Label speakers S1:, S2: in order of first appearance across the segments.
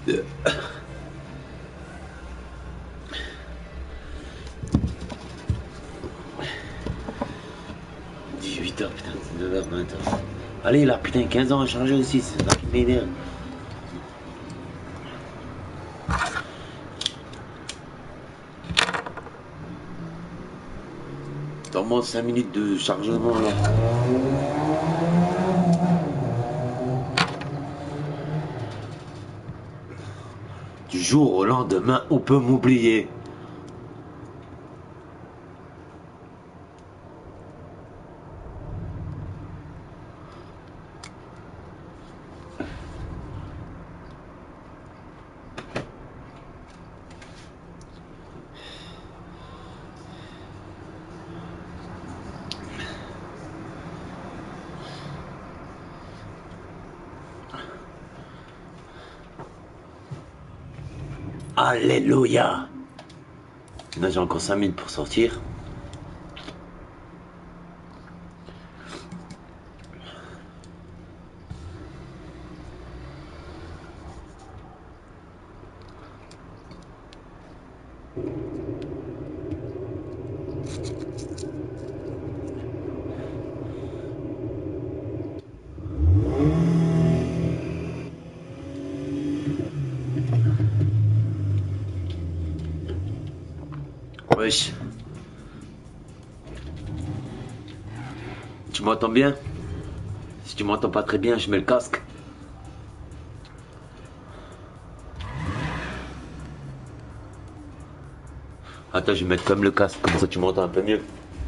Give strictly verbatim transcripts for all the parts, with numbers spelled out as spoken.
S1: dix-huit heures, putain, c'est neuf heures, vingt heures. Allez, là, putain, quinze ans à charger aussi, c'est ça qui m'énerve. Dans moins cinq minutes de chargement, là. Du jour au lendemain, on peut m'oublier. Alléluia. Là, j'ai encore cinq minutes pour sortir. Wesh. Tu m'entends bien? Si tu m'entends pas très bien, je mets le casque. Attends, je vais mettre comme le casque, comme ça tu m'entends un peu mieux.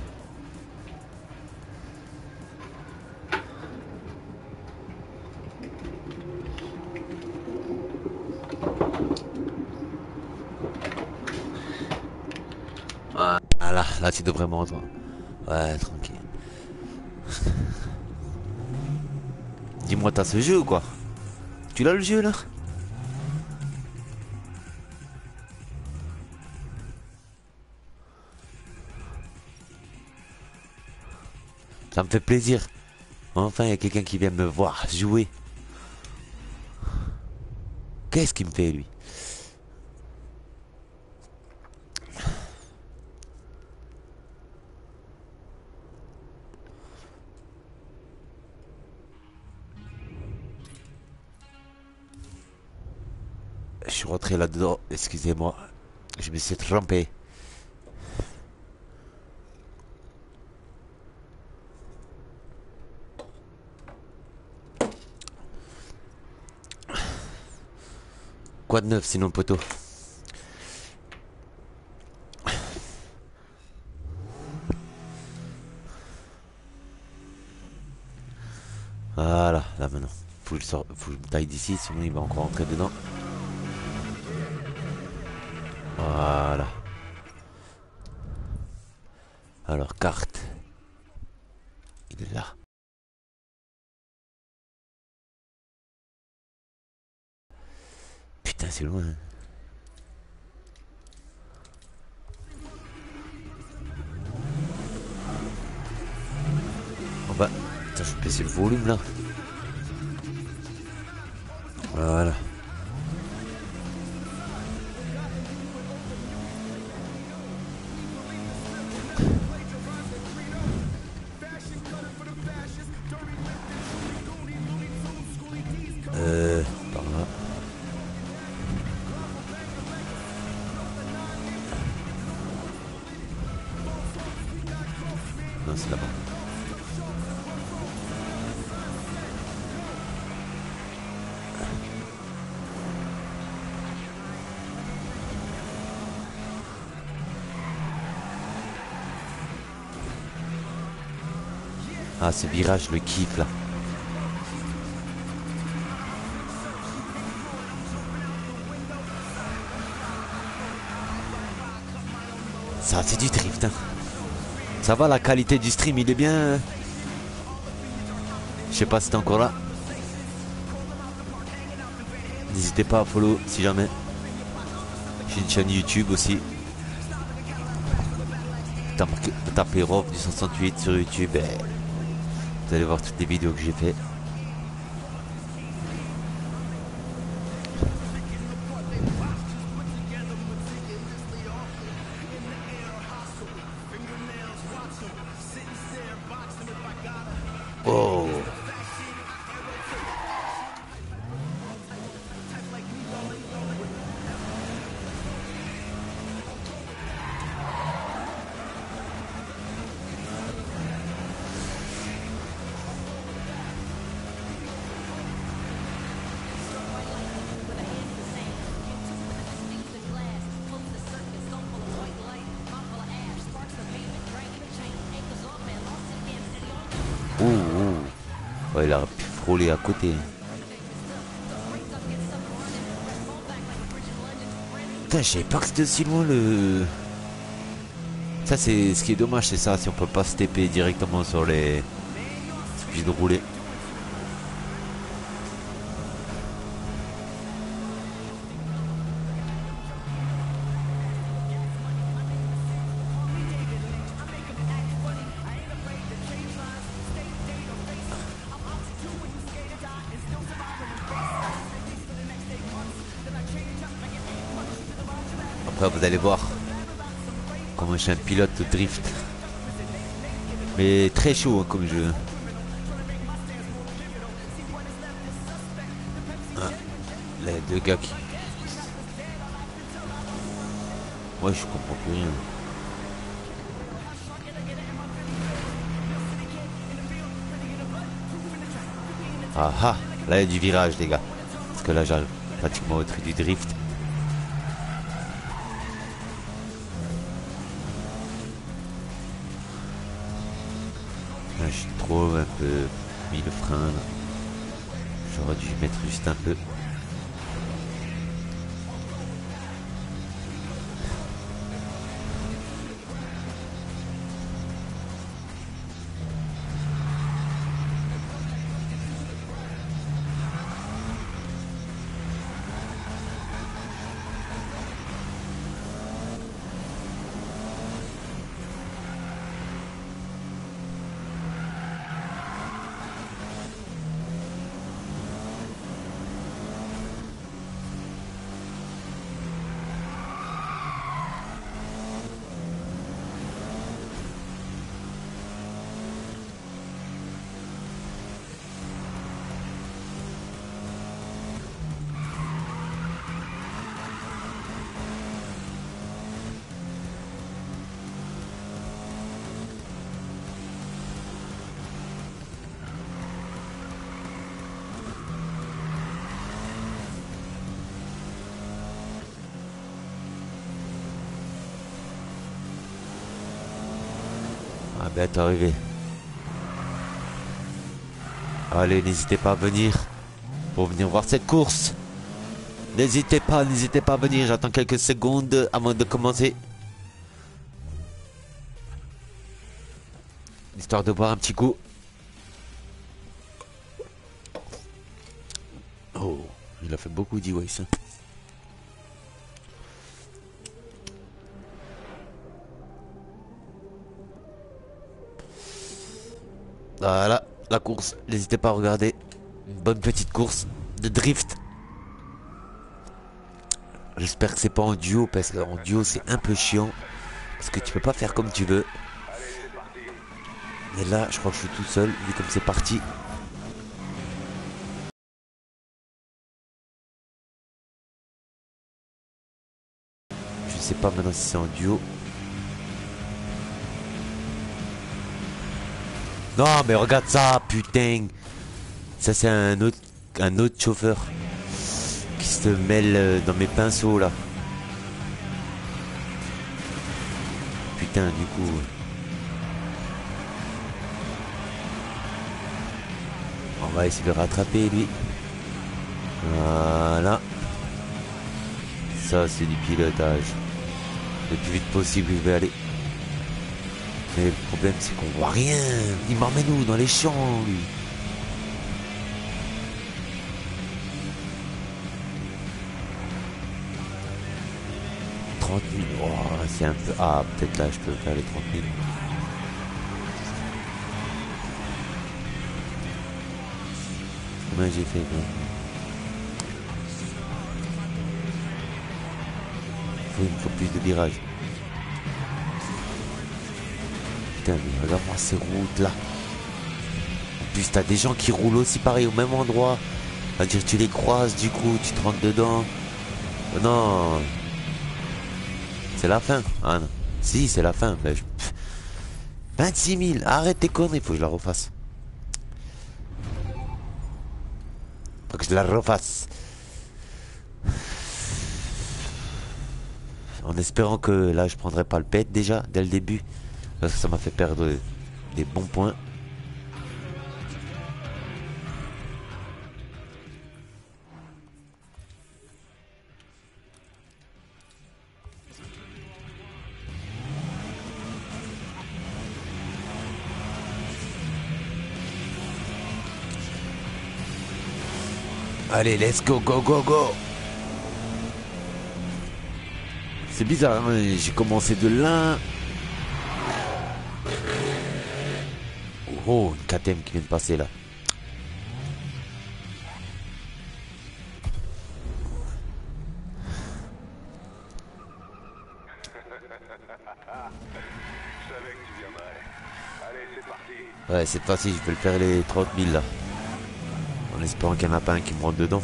S1: Voilà, là tu devrais m'entendre. Ouais, tranquille. Dis-moi, t'as ce jeu ou quoi? Tu l'as le jeu là? Ça me fait plaisir. Enfin, il y a quelqu'un qui vient me voir jouer. Qu'est-ce qu'il me fait lui? Je suis rentré là-dedans, excusez-moi. Je me suis trompé. Quoi de neuf sinon, poteau? Voilà, là maintenant. Faut que je, sors, faut que je me taille d'ici, sinon il va encore rentrer dedans. Voilà. Alors, carte. Il est là. Putain, c'est loin. Hein. Oh bah, putain, je vais baisser le volume là. Voilà. Euh, par là. Non, c'est là-bas. Ah, ce virage, je le kiffe là. Ça, c'est du drift. Hein. Ça va, la qualité du stream, il est bien. Je sais pas si t'es encore là. N'hésitez pas à follow si jamais. J'ai une chaîne YouTube aussi. Tapez Rof du cent soixante-huit sur YouTube et vous allez voir toutes les vidéos que j'ai fait.
S2: contrôler à côté. Putain, je savais pas que c'était aussi loin le... Ça c'est ce qui est dommage, c'est ça, si on peut pas se T P directement sur les... Il suffit de rouler. Après vous allez voir comment je suis un pilote de drift. Mais très chaud hein, comme jeu. Ah, les deux gars qui... Moi je comprends plus rien. Ah ah, là il y a du virage les gars. Parce que là j'arrive pratiquement au truc du drift. Là, je suis trop un peu mis le frein là. J'aurais dû mettre juste un peu. Ah ben t'es arrivé. Allez, n'hésitez pas à venir pour venir voir cette course. N'hésitez pas, n'hésitez pas à venir. J'attends quelques secondes avant de commencer. Histoire de boire un petit coup. Oh, il a fait beaucoup d'e-waste. Voilà, la course. N'hésitez pas à regarder. Une bonne petite course de drift. J'espère que c'est pas en duo, parce qu'en duo c'est un peu chiant. Parce que tu peux pas faire comme tu veux. Et là, je crois que je suis tout seul, vu comme c'est parti. Je sais pas maintenant si c'est en duo. Non mais regarde ça, putain. Ça c'est un autre, un autre chauffeur qui se mêle dans mes pinceaux là. Putain, du coup. On va essayer de le rattraper lui. Voilà. Ça c'est du pilotage. Le plus vite possible je vais aller. Mais le problème c'est qu'on voit rien. Il m'emmène où? Dans les champs lui. trente mille. Oh, c'est un peu... Ah, peut-être là, je peux faire les trente mille. Combien j'ai fait, moi? Il me faut plus de virages. Putain, mais regarde-moi ces routes là. En plus, t'as des gens qui roulent aussi pareil au même endroit. C'est-à-dire, tu les croises, du coup, tu te rentres dedans. Non. C'est la fin. Ah non. Si, c'est la fin. Ben, je... vingt-six mille. Arrête tes conneries, faut que je la refasse. Faut que je la refasse. En espérant que là, je prendrai pas le pet déjà, dès le début. Parce que ça m'a fait perdre des bons points. Allez, let's go, go, go, go. C'est bizarre, hein, j'ai commencé de là. Oh, une K T M qui vient de passer là. Ouais, cette fois-ci, je vais le faire les trente mille là. En espérant qu'il n'y en a pas un qui me rentre dedans.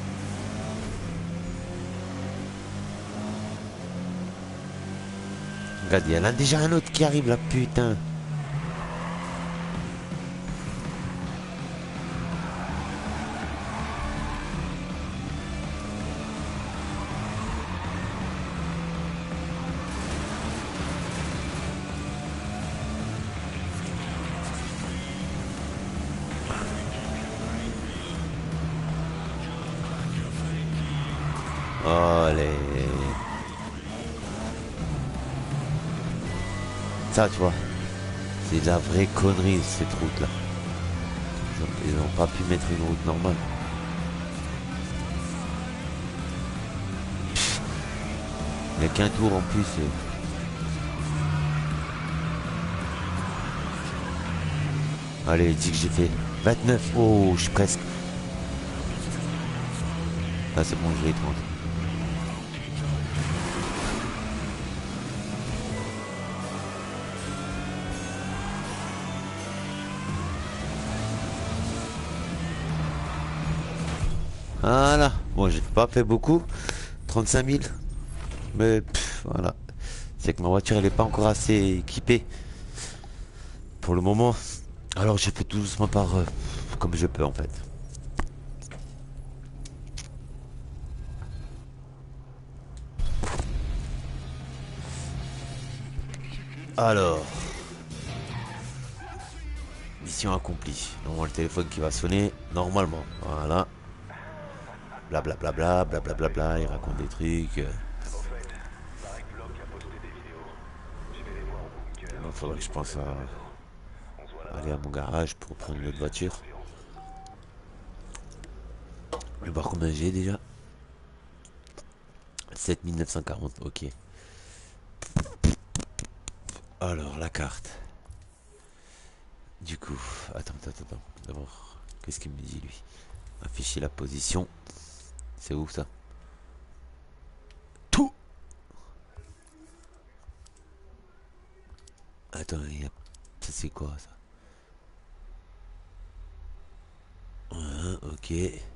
S2: Regarde, il y en a déjà un autre qui arrive là, putain. Allez. Ça, tu vois, c'est de la vraie connerie cette route là. Ils n'ont pas pu mettre une route normale. Il n'y a qu'un tour en plus. Et... Allez, dis que j'ai fait vingt-neuf. Oh, je suis presque. Ah, c'est bon, je vais les trente. Voilà. Bon, j'ai pas fait beaucoup. trente-cinq mille. Mais pff, voilà. C'est que ma voiture, elle est pas encore assez équipée. Pour le moment. Alors, j'ai fait tout doucement par... Euh, comme je peux, en fait. Alors... Mission accomplie. Normalement, le téléphone qui va sonner. Normalement. Voilà. Blablabla, blablabla, bla, bla, bla, il raconte des trucs. Il faudrait que je pense à aller à mon garage pour prendre une autre voiture. Je vais voir combien j'ai déjà. sept mille neuf cent quarante, ok. Alors, la carte. Du coup, attends, attends, attends. D'abord, qu'est-ce qu'il me dit lui? Afficher la position. C'est où ça? Tout. Attends, il y a... ça c'est quoi ça? Ouais, ok.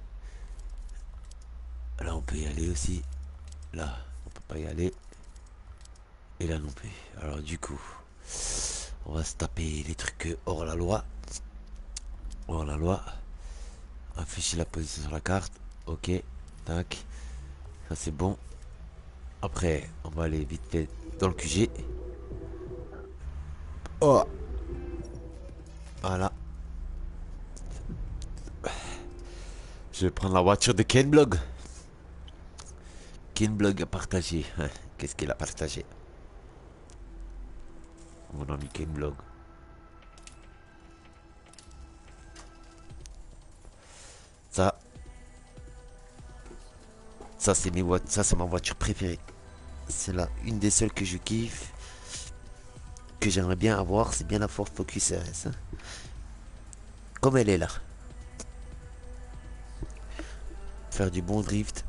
S2: Là on peut y aller aussi. Là, on peut pas y aller. Et là non plus. Alors du coup, on va se taper les trucs hors la loi. Hors la loi. Afficher la position sur la carte. Ok. Tac. Ça c'est bon. Après, on va aller vite fait dans le Q G. Oh. Voilà. Je vais prendre la voiture de Kenblog. Kenblog a partagé. Qu'est-ce qu'il a partagé? Mon ami Kenblog. Ça. Ça c'est mes voitures. Ça c'est ma voiture préférée. C'est là une des seules que je kiffe. Que j'aimerais bien avoir. C'est bien la Ford Focus R S. Hein. Comme elle est là. Faire du bon drift.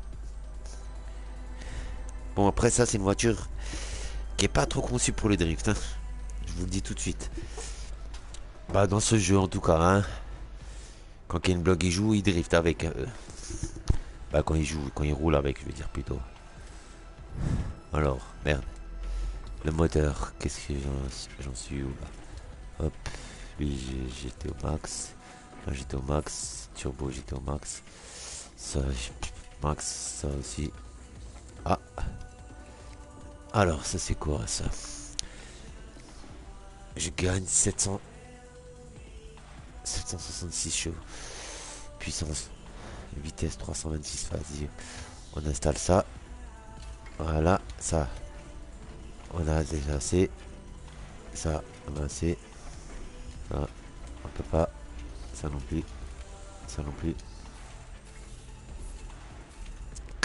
S2: Bon après ça c'est une voiture qui est pas trop conçue pour le drift. Hein. Je vous le dis tout de suite. Bah dans ce jeu en tout cas. Hein. Quand Kenblog il joue, il drift avec. Euh, bah quand il joue, quand il roule avec, je veux dire plutôt. Alors, merde. Le moteur, qu'est-ce que j'en suis où là? Hop, lui j'étais au max. Là j'étais au max. Turbo j'étais au max. Ça, max, ça aussi. Ah. Alors, ça c'est quoi ça? Je gagne sept cents. sept cent soixante-six chevaux. Puissance. Vitesse trois cent vingt-six. Vas-y. On installe ça. Voilà. Ça. On a déjà assez. Ça. On a assez. Ça. On peut pas. Ça non plus. Ça non plus.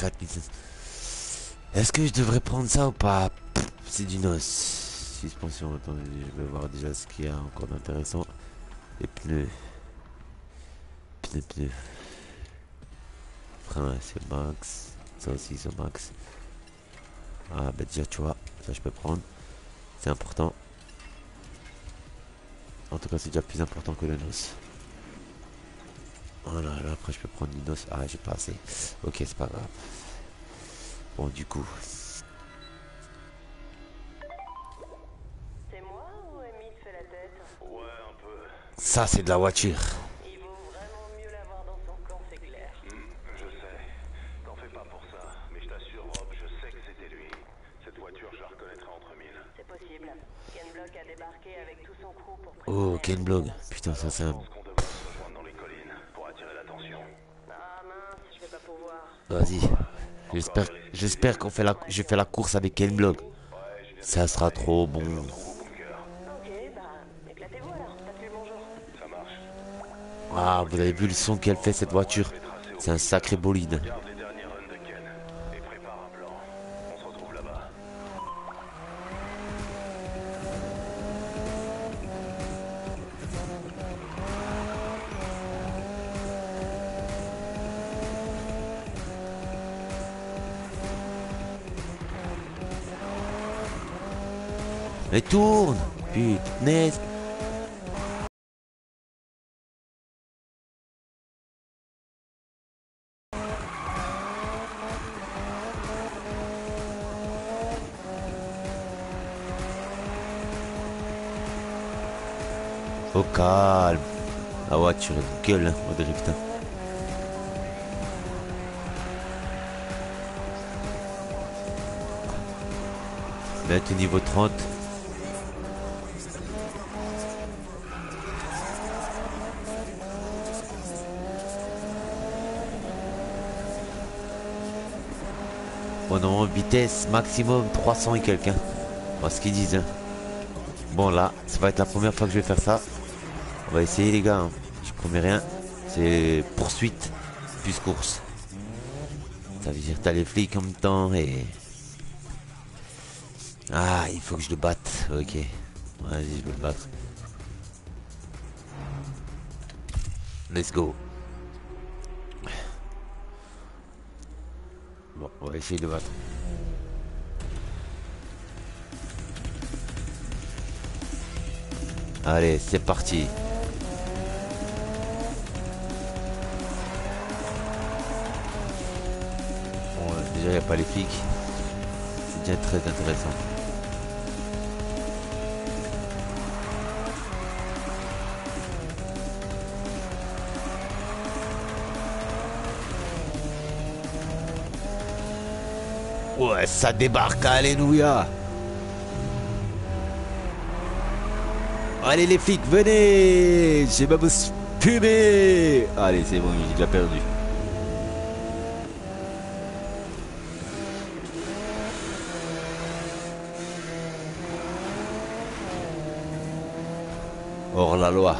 S2: quatre mille cinq cents. Est-ce que je devrais prendre ça ou pas? C'est du noce. Suspension, attendez, je vais voir déjà ce qu'il y a encore d'intéressant. Les pneus. Pneus, pneus. Frein, c'est max. Ça aussi, c'est max. Ah, bah déjà, tu vois, ça je peux prendre. C'est important. En tout cas, c'est déjà plus important que le noce. Voilà, là, après, je peux prendre du noce. Ah, j'ai pas assez. Ok, c'est pas grave. Bon, du coup.
S3: C'est moi ou Amy fait la tête?
S4: Ouais, un peu.
S2: Ça, c'est de la voiture.
S3: Il vaut vraiment mieux l'avoir dans son camp, c'est clair.
S4: Hmm, je sais. T'en fais pas pour ça. Mais je t'assure, Rob, je sais que c'était lui. Cette voiture, je la reconnaîtrai entre mille.
S3: C'est possible. Ken Block a débarqué avec tout son crew pour
S2: Oh,
S3: préparer
S2: Ken Block. Putain, ça, c'est
S4: Je
S2: un...
S4: pense qu'on devrait se rejoindre dans les collines pour attirer l'attention.
S3: Ah mince, je vais pas pouvoir.
S2: Vas-y. J'espère, j'espère qu'on fait la, je fais la course avec Ken Block. Ça sera trop bon.
S4: On retrouve au bunker.
S3: Ok, bah, éclatez-vous alors. Passez le bonjour.
S4: Ça marche.
S2: Ah, vous avez vu le son qu'elle fait cette voiture? C'est un sacré bolide.
S4: Garde les derniers runs de Ken et prépare un plan. On se retrouve là-bas.
S2: Mais tourne! Putain! Au calme. La voiture elle gueule, hein, on dirait putain. Mettre au niveau trente. Bon, non, vitesse maximum trois cents et quelqu'un. Bon, ce qu'ils disent. Hein. Bon, là, ça va être la première fois que je vais faire ça. On va essayer, les gars. Hein. Je promets rien. C'est poursuite plus course. Ça veut dire que t'as les flics en même temps et... Ah, il faut que je le batte. Ok. Vas-y, je vais le battre. Let's go. Bon, on va essayer de le battre. Allez, c'est parti. Bon, déjà, il n'y a pas les flics. C'est déjà très intéressant. Ouais, ça débarque, alléluia. Allez les flics, venez. J'ai pas besoin de fumer. Allez, c'est bon, j'ai déjà perdu. Hors la loi.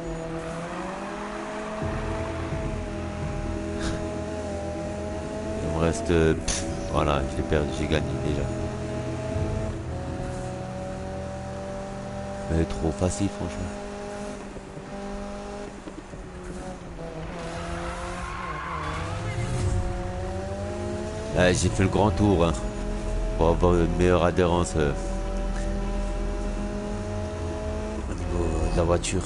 S2: Il me reste... Pff, voilà, je l'ai perdu, j'ai gagné déjà. Mais trop facile, franchement. Là, j'ai fait le grand tour, hein, pour avoir une meilleure adhérence euh, au niveau de la voiture.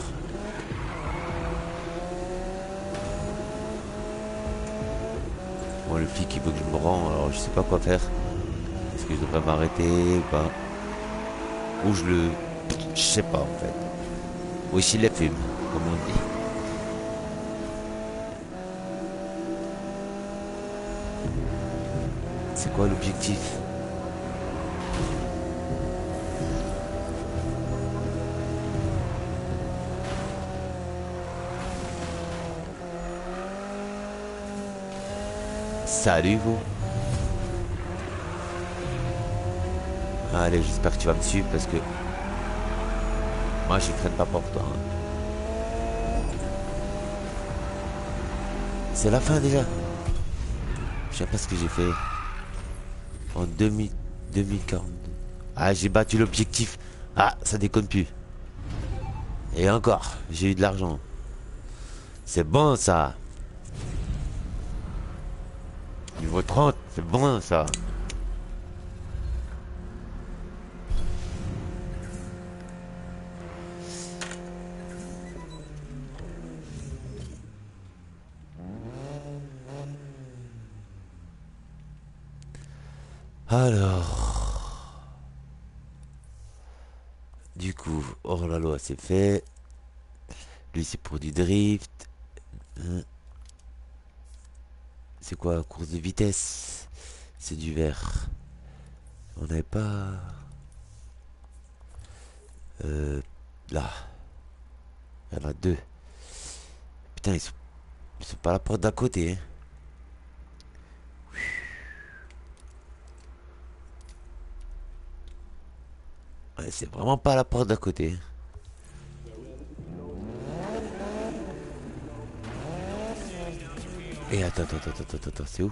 S2: Bon, le flic il veut que je me rende, alors je sais pas quoi faire. Est-ce que je devrais m'arrêter ou pas? Ou je le... Je sais pas en fait. Ou s'il les fume, comme on dit. C'est quoi l'objectif? Salut vous. Allez, j'espère que tu vas me suivre parce que moi je crains pas pour toi. Hein. C'est la fin déjà. sais pas ce que j'ai fait. En deux mille, deux mille quarante-deux. Ah, j'ai battu l'objectif. Ah, ça déconne plus. Et encore, j'ai eu de l'argent. C'est bon ça. Niveau trente, c'est bon ça. Alors, du coup, hors la loi c'est fait. Lui c'est pour du drift. Hein. C'est quoi, course de vitesse? C'est du vert. On n'avait pas... Euh, là. Il y en a deux. Putain, ils sont, ils sont pas à la porte d'à côté. Hein. Ouais, c'est vraiment pas à la porte d'à côté. Et attends, attends, attends, attends, attends, c'est où?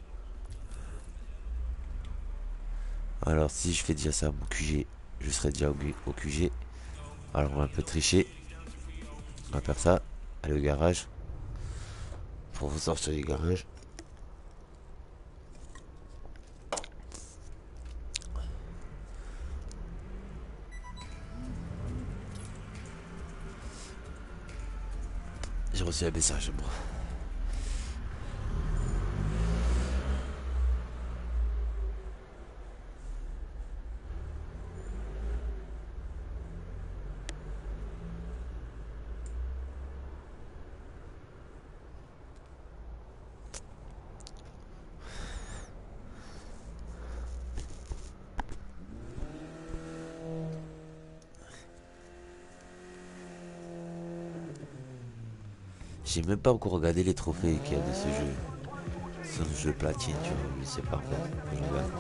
S2: Alors, si je fais déjà ça à mon Q G, je serai déjà au, au Q G. Alors, on va un peu tricher. On va faire ça. Aller au garage. Pour vous sortir du garage. J'ai reçu un message, moi. J'ai même pas encore regardé les trophées qu'il y a de ce jeu. C'est un jeu platine, tu vois, mais c'est parfait. Je regarde.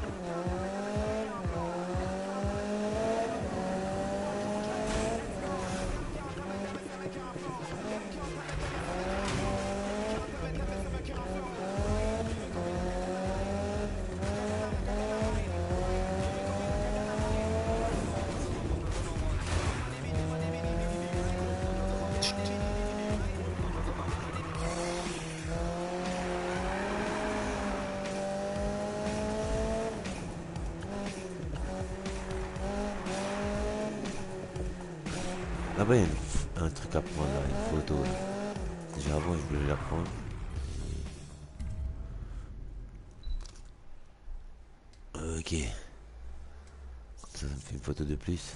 S2: Là-bas, il y a une- un truc à prendre, là, une photo. Là. Déjà avant, je voulais la prendre. Ok. Ça, ça me fait une photo de plus.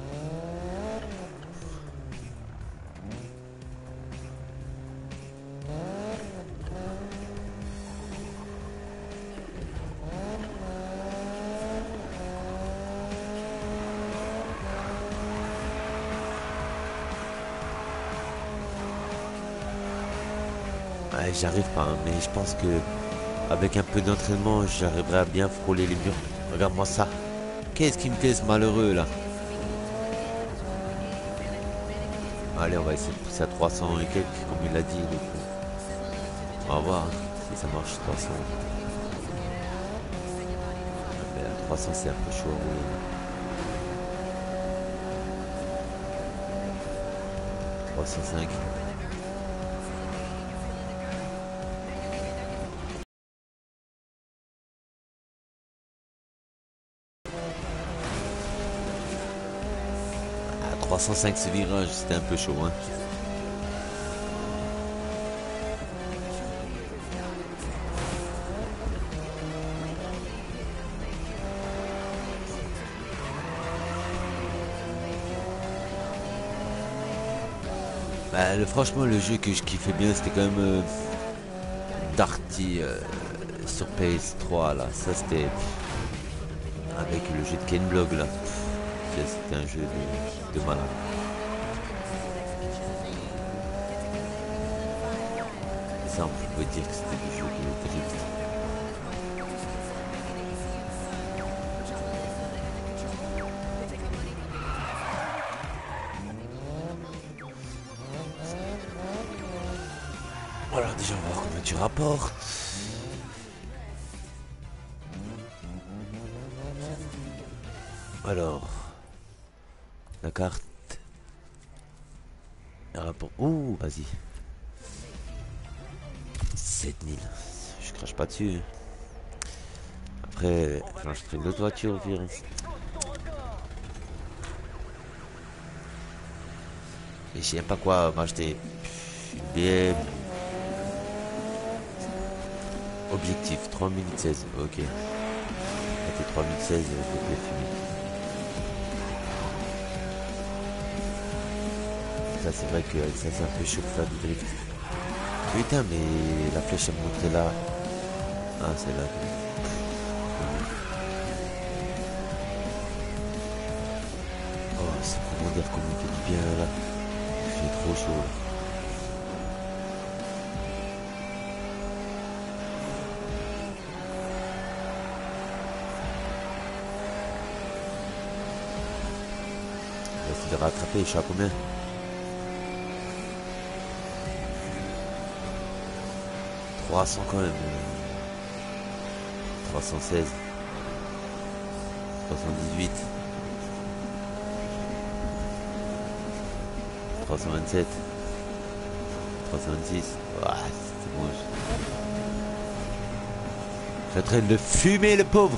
S2: Ouais, j'arrive pas, hein, mais je pense que avec un peu d'entraînement, j'arriverai à bien frôler les murs. Regarde-moi ça. Qu'est-ce qui me fait ce malheureux là? Allez, on va essayer de pousser à trois cents et quelques, comme il l'a dit. Donc, on va voir hein, si ça marche trois cents. Mais à trois cents, c'est un peu chaud à rouler. trois cent cinq. À trois cent cinq ce virage, c'était un peu chaud hein. Bah, le, franchement, le jeu que je kiffais bien, c'était quand même euh, Darty euh, sur P S trois là. Ça, c'était avec le jeu de Ken Blog là. Ça, c'était un jeu de, de malade. Ça, on peut dire que c'était du jeu de drift. Voilà, déjà on va voir combien tu rapportes. Alors, la carte. Un rapport. Ouh, vas-y. sept mille. Je crache pas dessus. Après, enfin, je fais une autre voiture au pire. Et je sais même pas quoi m'acheter. Une B M. Objectif trois mille seize. Ok. C'était trois mille seize, je vais fumer. Ça, c'est vrai que ça, c'est un peu chaud de faire du drift. Putain, mais la flèche est montée là. Ah, c'est là. Oh, c'est comment dire comment il fait du bien là. Il fait trop chaud. Je vais rattraper, je suis à combien? trois cents quand même. trois cent seize. trois cent dix-huit. trois cent vingt-sept. trois cent vingt-six. Ah, c'est bon. Je suis en train de fumer le pauvre.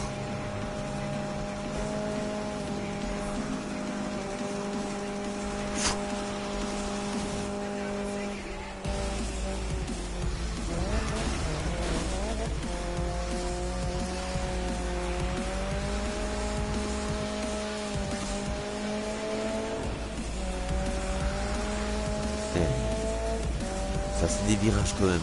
S2: Ça c'est des virages quand même.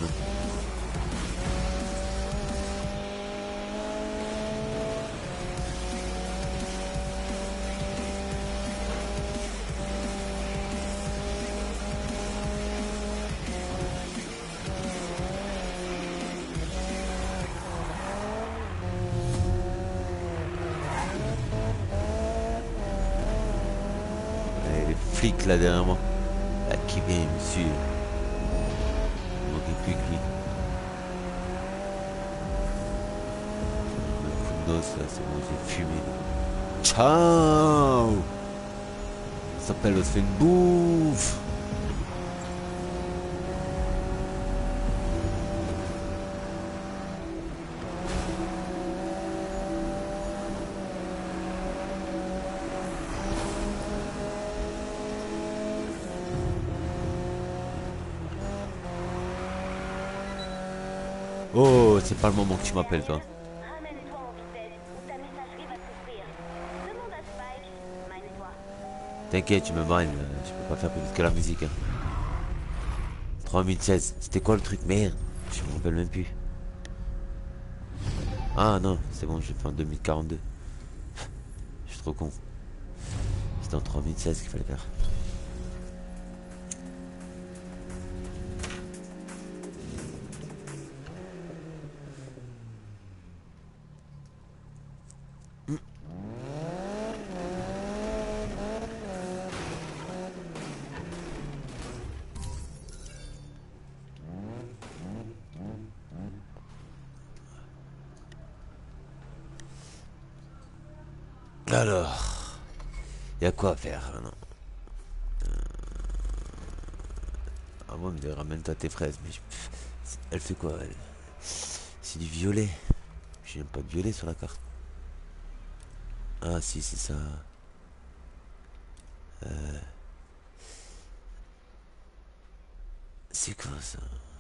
S2: Et les flics là derrière moi. Là qui vient me suivre. Il manquait plus que lui. Un coup de noce là, c'est bon, j'ai fumé. Ciao. Ça s'appelle on se fait une bouffe. Oh, c'est pas le moment que tu m'appelles toi.
S3: Ramène-toi en vitesse ou ta messagerie va souffrir. Demande à Spike. Mine-toi.
S2: T'inquiète, tu me mines, je peux pas faire plus vite que la musique. Hein. trois mille seize, c'était quoi le truc? Merde, je me rappelle même plus. Ah non, c'est bon, j'ai fait en deux mille quarante-deux. Je suis trop con. C'était en trois mille seize qu'il fallait faire. Alors, y a quoi à faire maintenant? euh... Ah moi, me ramène-toi tes fraises, mais je... elle fait quoi elle? C'est du violet. J'ai même pas de violet sur la carte. Ah si, c'est ça. Euh... C'est quoi ça?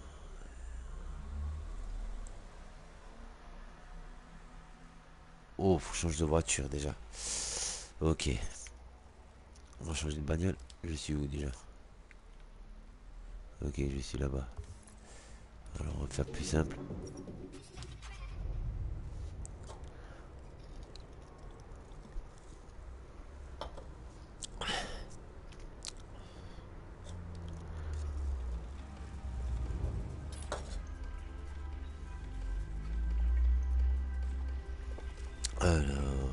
S2: Oh, faut changer de voiture déjà. Ok. On va changer de bagnole. Je suis où déjà? Ok, je suis là-bas. Alors on va faire plus simple. Alors...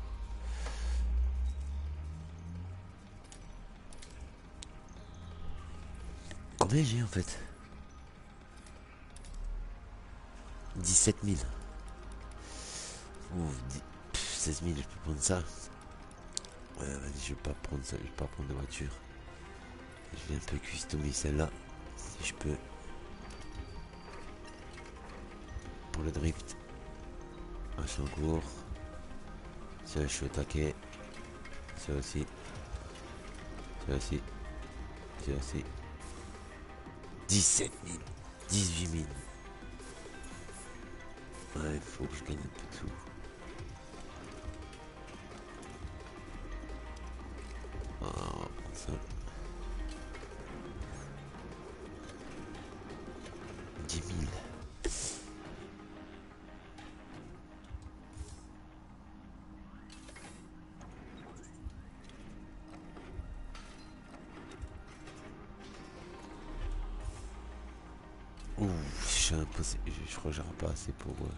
S2: Combien j'ai en fait? dix-sept mille. Ouf, seize mille, je peux prendre ça. Ouais, vas-y, je vais pas prendre ça, je vais pas prendre de voiture. Je vais un peu customiser celle-là, si je peux. Pour le drift. Un chancourt. Ça, je suis au taquet. Ça aussi. Ça aussi. Ça aussi. dix-sept mille. dix-huit mille. Ouais, il faut que je gagne un peu de sous. Ah, on va prendre ça. dix mille. Ouh, je suis impossible. Je, je crois que j'aurai pas assez pour. Euh...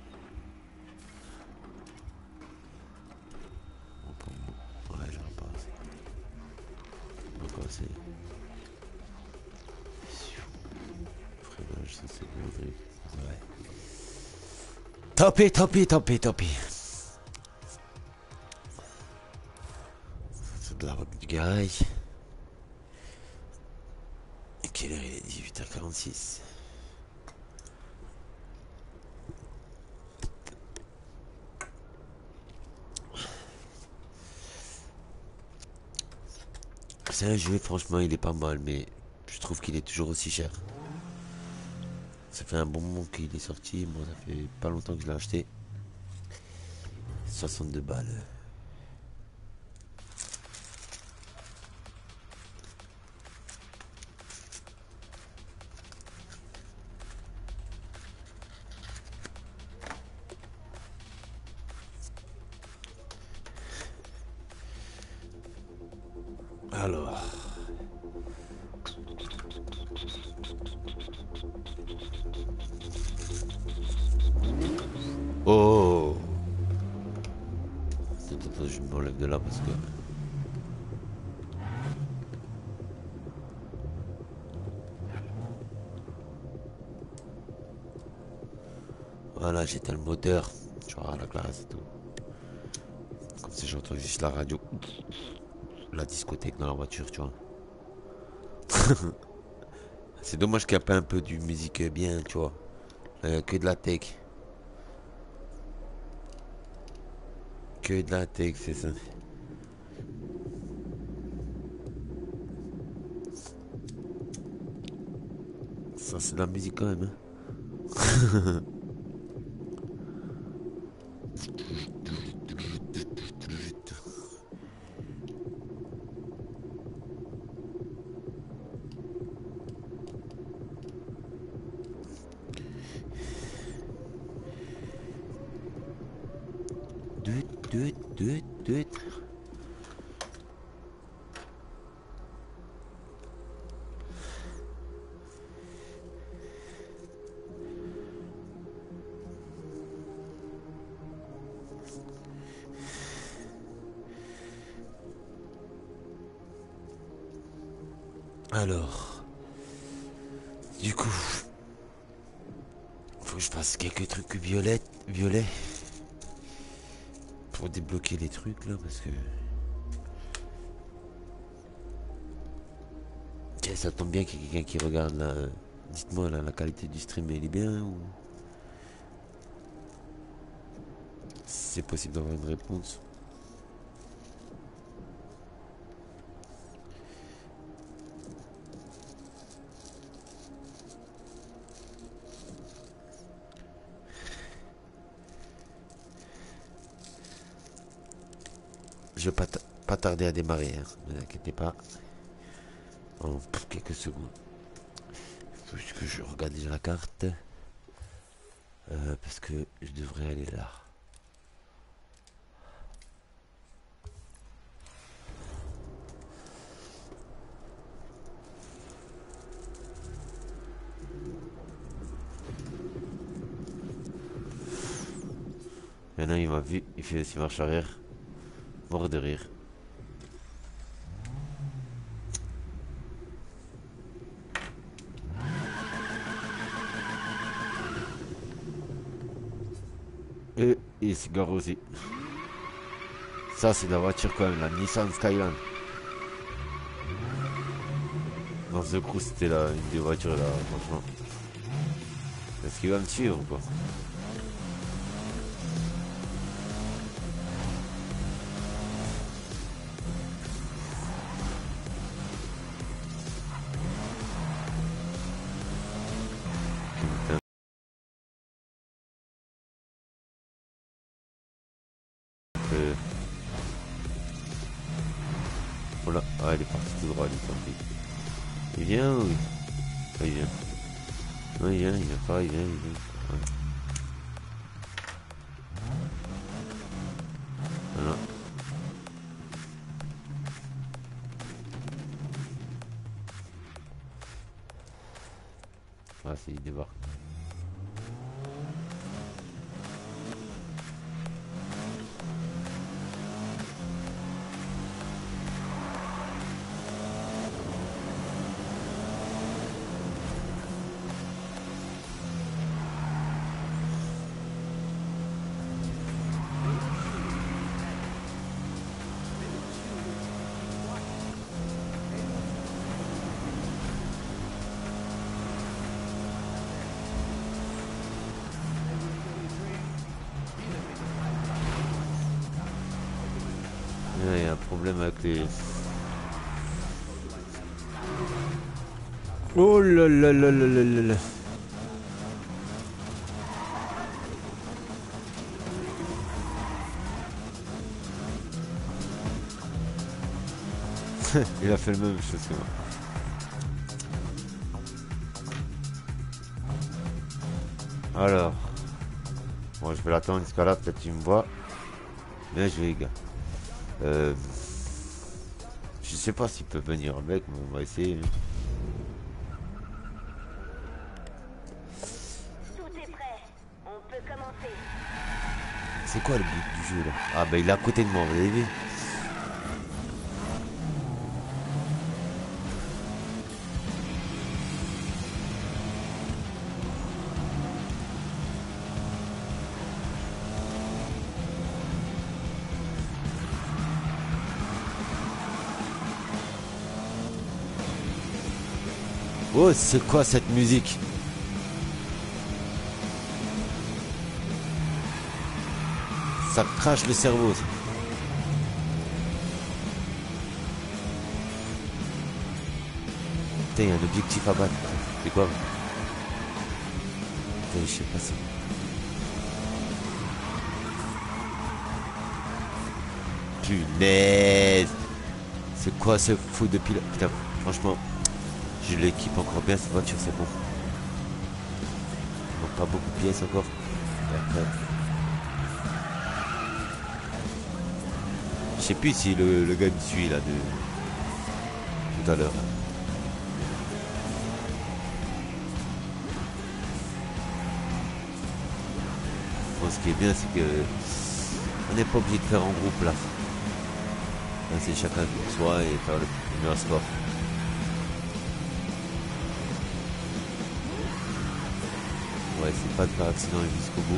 S2: pour moi. Ouais, j'aurai pas assez. Pas assez. Freinage, ça c'est bon, truc. Ouais. Tant pis, tant pis, tant pis, tant pis. C'est de la route du garage. Et quelle heure il est? Dix-huit heures quarante-six. C'est un jeu, franchement, il est pas mal, mais je trouve qu'il est toujours aussi cher. Ça fait un bon moment qu'il est sorti. Moi, ça fait pas longtemps que je l'ai acheté. soixante-deux balles. Alors. Oh. Attends, attends, je m'enlève de là parce que... Voilà, j'éteins le moteur. Tu vois, la classe et tout. Comme si j'entends juste la radio. La discothèque dans la voiture, tu vois. C'est dommage qu'il n'y a pas un peu de musique bien, tu vois. Euh, que de la tech. Que de la tech, c'est ça. Ça, c'est de la musique quand même. Hein. Dut, dut, dut, dut. Alors, du coup, faut que je fasse quelques trucs violets, violets, pour débloquer les trucs là, parce que tiens, ça tombe bien qu'il y ait quelqu'un qui regarde là. Dites-moi là, la qualité du stream, elle est bien ou c'est possible d'avoir une réponse. Je vais pas, pas tarder à démarrer, hein. Ne vous inquiétez pas. En quelques secondes. Il faut juste que je regarde déjà la carte. Euh, parce que je devrais aller là. Maintenant il m'a vu, il fait aussi marche arrière. Mort de rire. Et, et cigare aussi. Ça, c'est la voiture quand même, la Nissan Skyline. Dans ce coup, c'était là, une des voitures là, franchement. Est-ce qu'il va me suivre ou quoi? Euh... Voilà, ah, il est parti tout droit, il est parti. Il vient ou oui? Ah, il vient. Non, il vient, il vient pas, il vient, il vient. Ouais. Voilà. Ah, c'est il débarque. Il y a un problème avec les... Oh là là là là là là là. Il a fait le même chose que moi. Alors. Bon, je vais l'attendre jusqu'à là, peut-être qu'il me voit. Bien joué, les gars. Euh, je sais pas s'il peut venir avec, mais on va essayer.
S3: Tout est prêt. On peut commencer.
S2: C'est quoi le but du jeu là? Ah bah il est à côté de moi, vous avez vu? Oh, c'est quoi cette musique? Ça crache le cerveau. Ça. Putain, il y a un objectif à battre. C'est quoi? Putain, je sais pas si... Punaise! C'est quoi ce fou de pilote? Putain, franchement... Je l'équipe encore bien cette voiture, c'est bon. Il manque pas beaucoup de pièces encore. Je sais plus si le, le gars me suit là de tout à l'heure. Bon, ce qui est bien, c'est que on n'est pas obligé de faire en groupe là. Là c'est chacun pour soi et faire le meilleur score. Ouais, c'est pas de faire accident jusqu'au bout.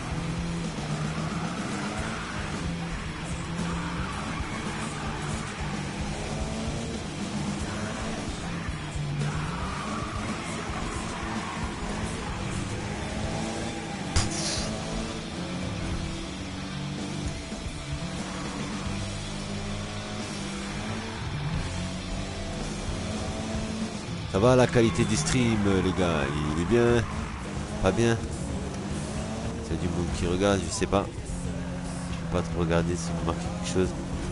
S2: Ça va la qualité du stream les gars, il est bien, pas bien. C'est du monde qui regarde, je sais pas. Je peux pas trop regarder si vous marquez quelque chose.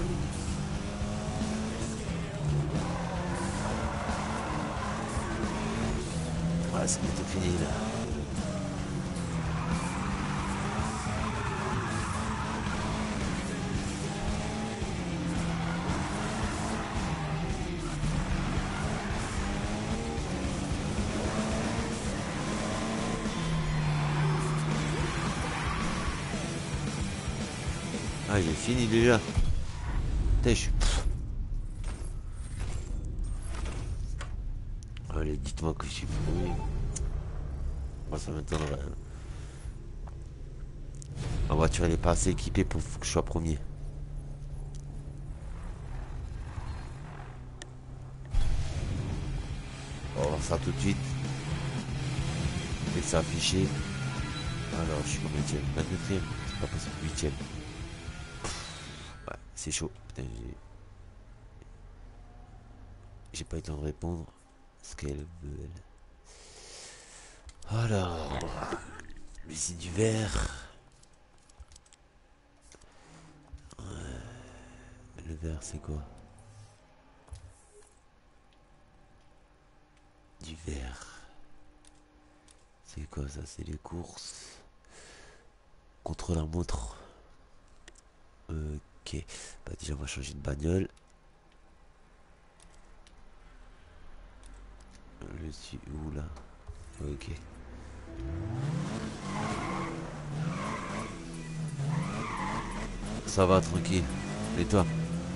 S2: Voilà, c'est bientôt fini là. Ah, il est fini déjà. Putain, je suis... Allez, dites-moi que je suis premier. Moi, ça m'étonnerait. Ma voiture, elle est pas assez équipée pour que je sois premier. ça tout de suite. Et c'est affiché. Alors, je suis combien de vingt-neuvième, c'est pas possible, huitième. Ouais, c'est chaud. Putain, j'ai... J'ai pas eu le temps de répondre. Ce qu'elle veut, elle. Alors... Mais c'est du verre. Ouais. Le verre, c'est quoi? Du verre. C'est quoi ça? C'est les courses. Contre la montre. Ok. Bah déjà on va changer de bagnole. Je suis où là? Ok. Ça va tranquille. Et toi?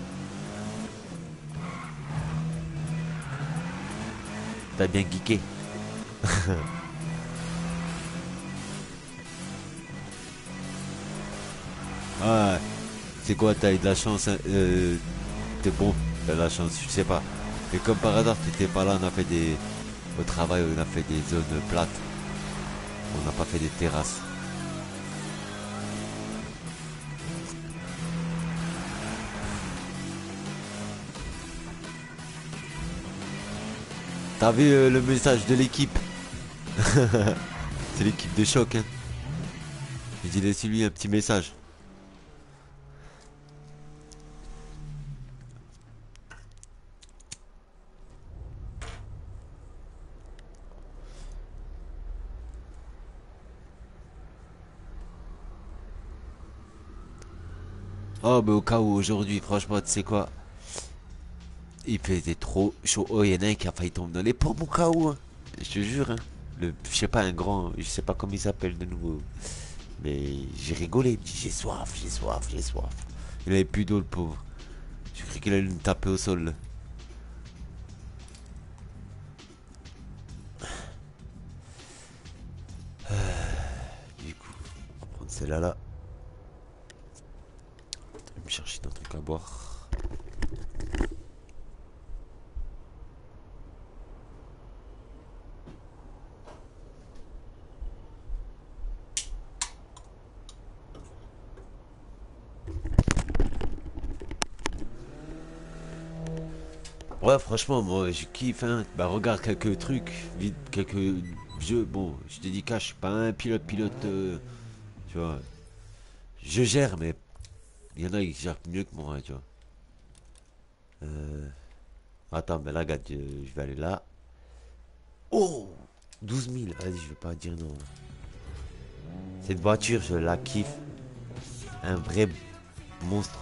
S2: T'as bien geeké? Ah, c'est quoi, t'as eu de la chance, hein, euh, t'es bon, t'as de la chance, je sais pas. Et comme par hasard, t'étais pas là, on a fait des... Au travail, on a fait des zones plates. On n'a pas fait des terrasses. T'as vu euh, le message de l'équipe? C'est l'équipe de choc, hein. J'ai dit laissez lui un petit message. Oh, mais au cas où aujourd'hui, franchement, tu sais quoi? Il faisait trop chaud. Oh, il y en a un qui a failli tomber dans les pommes au cas où, hein. Je te jure, hein. Le, je sais pas, un grand, je sais pas comment il s'appelle de nouveau. Mais j'ai rigolé, il me dit j'ai soif, j'ai soif, j'ai soif. Il avait plus d'eau, le pauvre. J'ai cru qu'il allait me taper au sol, là. Du coup, on va prendre celle-là là. Je vais me chercher un truc à boire. Ouais, franchement, moi, je kiffe, hein. Bah, regarde quelques trucs, vite, quelques jeux. Bon, je te dis qu'à je suis pas un pilote, pilote, euh, tu vois. Je gère, mais il y en a qui gèrent mieux que moi, hein, tu vois. Euh... Attends, mais là, regarde, je, je vais aller là. Oh, douze mille, vas-y, je vais pas dire non. Cette voiture, je la kiffe. Un vrai monstre.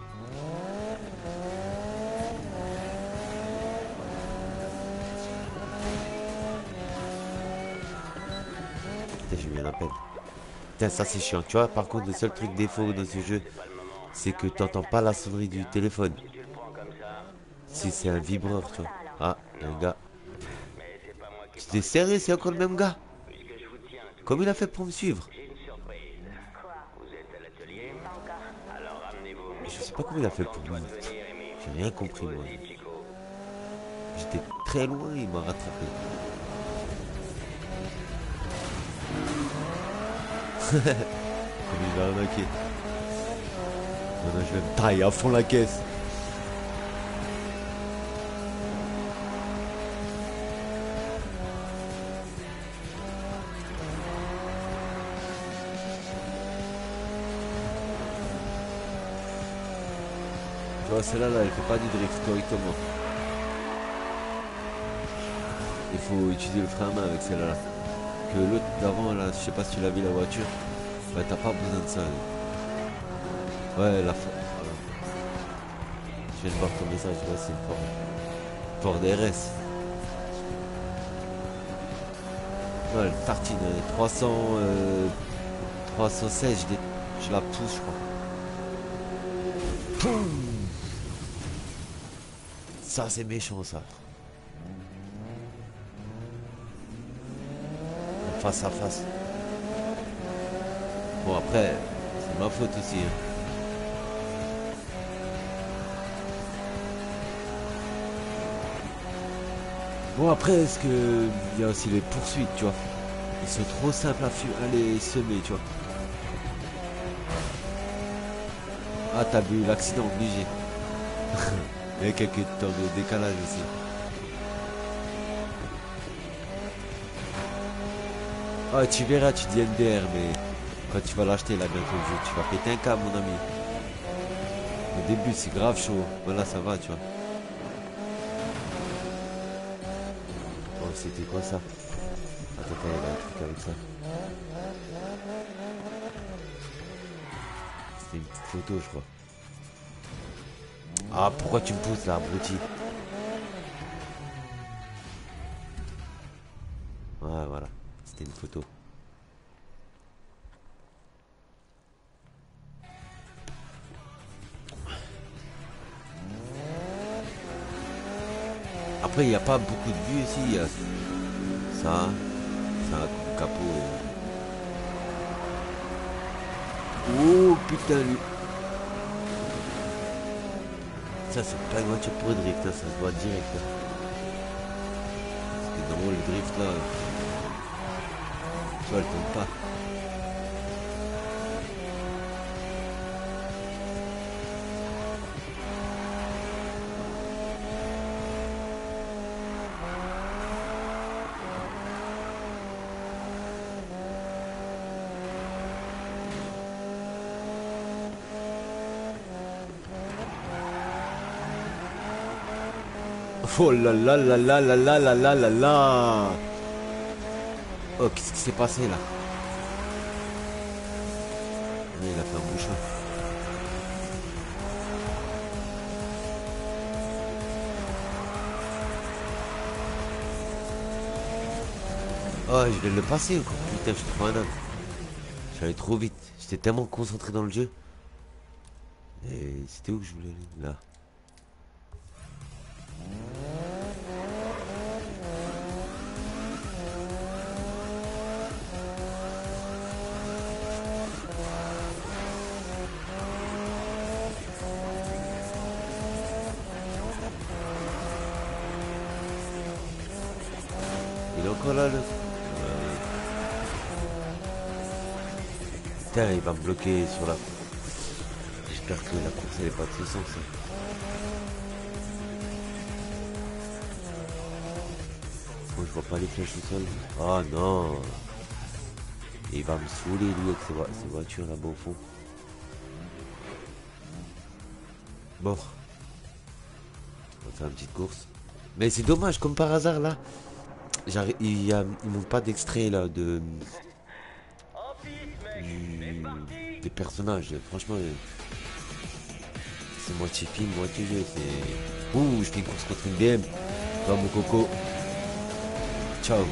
S2: Putain, j'ai eu un appel. Putain, ça c'est chiant, tu vois. Par contre, le seul truc défaut dans ce jeu, c'est que t'entends pas la sonnerie du téléphone. Si c'est un vibreur, tu vois. Ah, il y a un gars. T'es sérieux, c'est encore le même gars? Comment il a fait pour me suivre? Je sais pas comment il a fait pour me... J'ai rien compris, moi. J'étais très loin, il m'a rattrapé. Comme il va arnaquer. Maintenant, je vais me tailler à fond la caisse. Tu vois, celle-là, là, elle fait pas du drift correctement. Il faut utiliser le frein à main avec celle-là. Que l'autre d'avant, là, je sais pas si tu l'as vu la voiture. Bah, t'as pas besoin de ça. Ouais, la Ford. Je viens de voir ton message, ouais, c'est une Ford. Ford R S. Ouais, le tartine, trois cents, euh, trois cent seize, je, l'ai- je la pousse, je crois. Poum. Ça, c'est méchant, ça. Face à face. Bon, après, c'est ma faute aussi. Hein. Bon, après, est-ce que il y a aussi les poursuites, tu vois. Ils sont trop simples à, fu- à les semer, tu vois. Ah, t'as vu l'accident obligé. Il y a quelques temps de décalage aussi. Ah, tu verras, tu dis N D R, mais quand tu vas l'acheter là bientôt le jeu, tu vas péter un câble, mon ami. Au début, c'est grave chaud. Voilà, ça va, tu vois. Oh, c'était quoi ça? Attends, attends, il y a un truc avec ça. C'était une petite photo, je crois. Ah, pourquoi tu me pousses là, abruti? Ouais, voilà. C'était une photo. Après, il n'y a pas beaucoup de vues ici. Il y a ça, ça, capot. Oh putain, lui. Ça, c'est pas une voiture pour le drift, hein, ça se voit direct. Hein. Parce que dans le drift là, tu vois, elle tombe pas. Oh là là là là là là là là là là. Oh, qu'est-ce qui s'est passé là? Il a fait un bouchon. Oh, je vais le passer ou quoi? Putain, je suis trop un âne. J'allais trop vite. J'étais tellement concentré dans le jeu. Et c'était où que je voulais aller? Là. Il est encore là, le... Ouais. Putain, il va me bloquer sur la... J'espère que la course, elle est pas de ce sens. Hein. Moi, je vois pas les flèches au sol. Oh non. Et il va me saouler, lui, avec ses, vo ses voitures là-bas au fond. Bon. On va faire une petite course. Mais c'est dommage, comme par hasard, là. Il y a, ils m'ont pas d'extrait, là, de... Du, des personnages. Franchement, c'est moitié film, moitié jeu. C'est... Ouh, je fais une course contre une B M. Toi, mon coco. Ciao.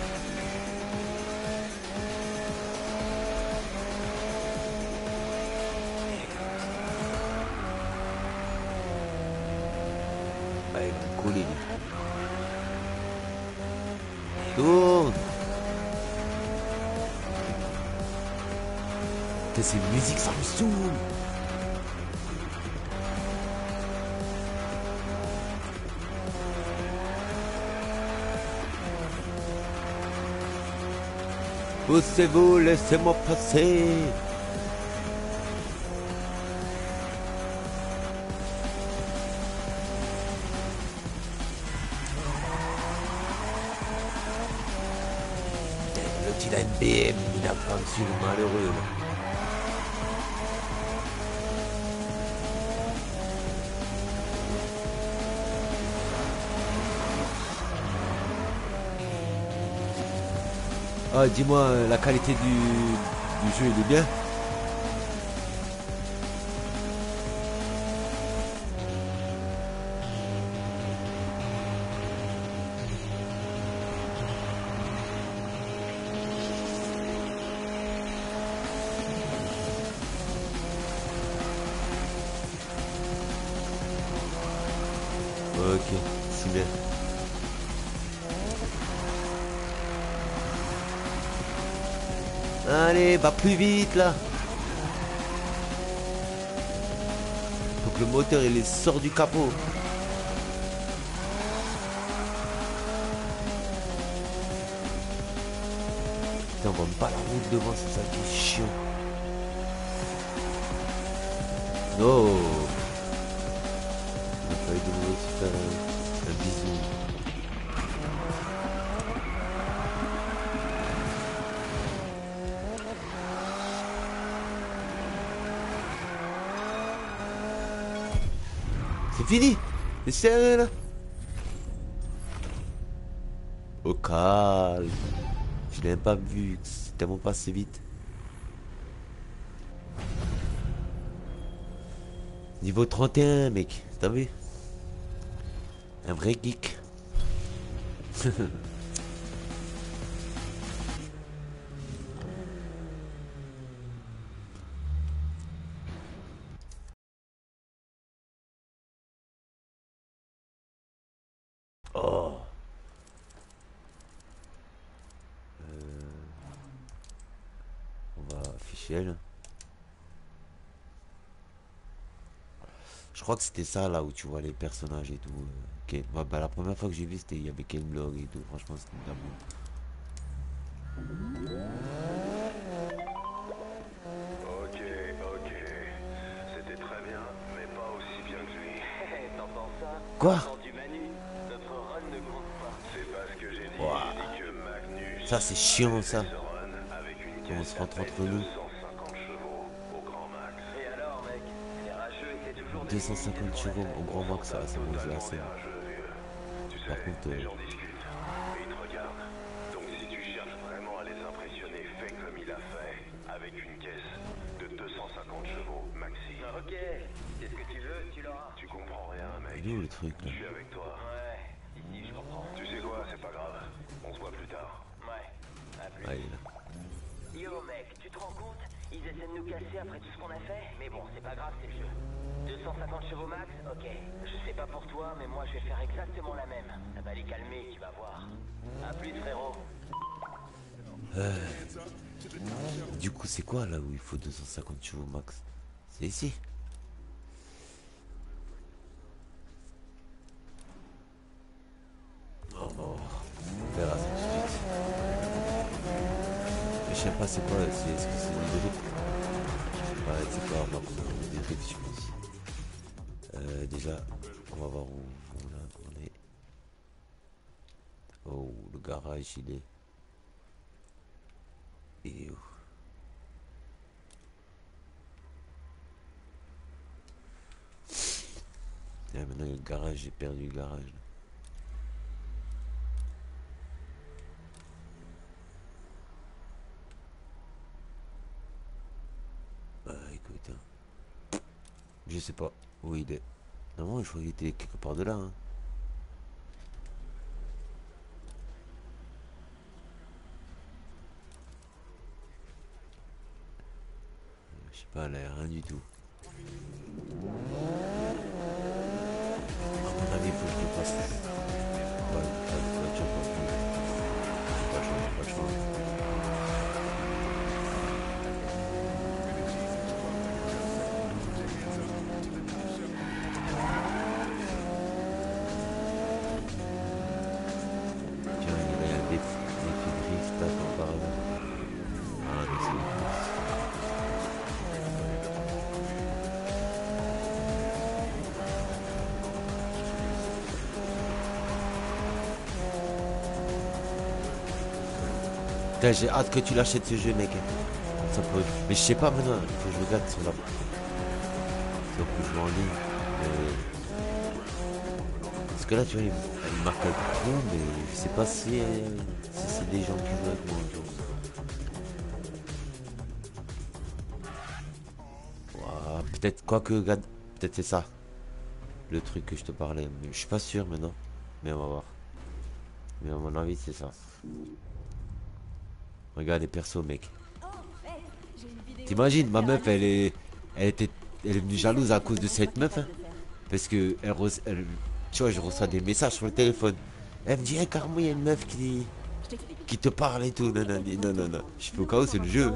S2: Allez, vous collez, lui. Tourne. Putain, c'est une musique, ça me saoule. Poussez-vous, laissez-moi passer. L'autre il a une B M, il a pas dessus le malheureux là. Ah, dis-moi, la qualité du, du jeu, il est bien? Ok, c'est bien. Allez, va plus vite là. Faut que le moteur il sort du capot. Putain, on voit même pas la route devant, c'est ça qui est chiant. Non. On a pas eu de nouveau se faire un, un bisou. C'est fini. C'est sérieux là. Au calme. Je l'ai même pas vu, c'est tellement passé vite. Niveau trente et un, mec, t'as vu? Un vrai geek. Oh. On va afficher là. Je crois que c'était ça là où tu vois les personnages et tout. euh, Ok. Bah, bah, la première fois que j'ai vu c'était il y avait Ken Blog et tout. Franchement c'était bien bon.
S4: Ok, ok. C'était très bien, mais pas aussi bien que lui.
S5: T'entends ça?
S2: Quoi?
S5: Du Manu, notre run ne compte pas.
S4: C'est pas ce que j'ai dit.
S2: Ouah.
S4: J'ai dit que Magnus
S2: Ça c'est chiant ça.
S4: ce run avec une
S2: Quand on
S4: caisse
S2: se
S4: à
S2: rentre
S4: peine
S2: entre nous.
S4: deux cent cinquante chevaux au grand max.
S5: Et alors, mec, les rageux étaient toujours
S2: deux cent cinquante chevaux au grand max, ça, ça mange la scène.
S4: Tu sais,
S2: Par contre,
S4: les
S2: euh,
S4: gens discutent et ils te regardent. Donc si tu cherches vraiment à les impressionner, fais comme il a fait, avec une caisse de deux cent cinquante chevaux maxi.
S5: Ok, c'est ce que tu veux, tu l'auras.
S4: Tu comprends rien, mec.
S2: il est où le truc là?
S4: Je suis avec toi.
S5: Ouais, ici, je comprends.
S4: Tu sais quoi, c'est pas grave. On se voit plus tard.
S5: Ouais, à plus.
S2: Ah il est là.
S5: Yo, mec, tu te rends compte? Ils essaient de nous casser après tout ce qu'on a fait, mais bon, c'est pas grave, c'est le jeu. deux cent cinquante chevaux max? Ok. Je sais pas pour toi, mais moi je vais faire exactement la même. Ça va les calmer, tu vas voir. À plus, frérot.
S2: Du coup c'est quoi là où il faut deux cent cinquante chevaux max? C'est ici. Oh, oh. On verra ça tout de suite. Mais je sais pas c'est quoi, c'est, est-ce que c'est une drip? Ouais c'est pas on va prendre des drips je pense. Euh, déjà on va voir où, où là on est. Oh le garage il est. Il est où? Ah, maintenant le garage, j'ai perdu le garage. Là. Bah écoute, hein. Je sais pas où il est. Normalement, je crois qu'il était quelque part de là. Hein. Je sais pas, là, y a rien du tout. À mon avis, il faut que je le fasse. Ouais, la voiture pour plus. J'ai pas le choix, j'ai pas le choix. Tiens, il y a un défi, défi drift là, comme par hasard. Ah, mais c'est une course. Putain, j'ai hâte que tu l'achètes ce jeu, mec. Ça peut... Mais je sais pas maintenant, il faut que je regarde sur la. Si on peut jouer en ligne. Mais... Parce que là, tu vois, il, il marque un coup, mais je sais pas si, euh, si c'est des gens qui jouent avec moi. Ouah, peut-être, quoique, regarde, peut-être c'est ça. Le truc que je te parlais. Mais je suis pas sûr maintenant. Mais on va voir. Mais à mon avis, c'est ça. Regarde les persos, mec. T'imagines, ma meuf, elle est, elle était, elle est venue jalouse à cause de cette meuf, hein, parce que elle, re- elle- tu vois, je reçois des messages sur le téléphone. Elle me dit, hey, Carmo, il y a une meuf qui, qui te parle et tout. Non, non, non, non, non. Je fais au cas où, c'est le jeu.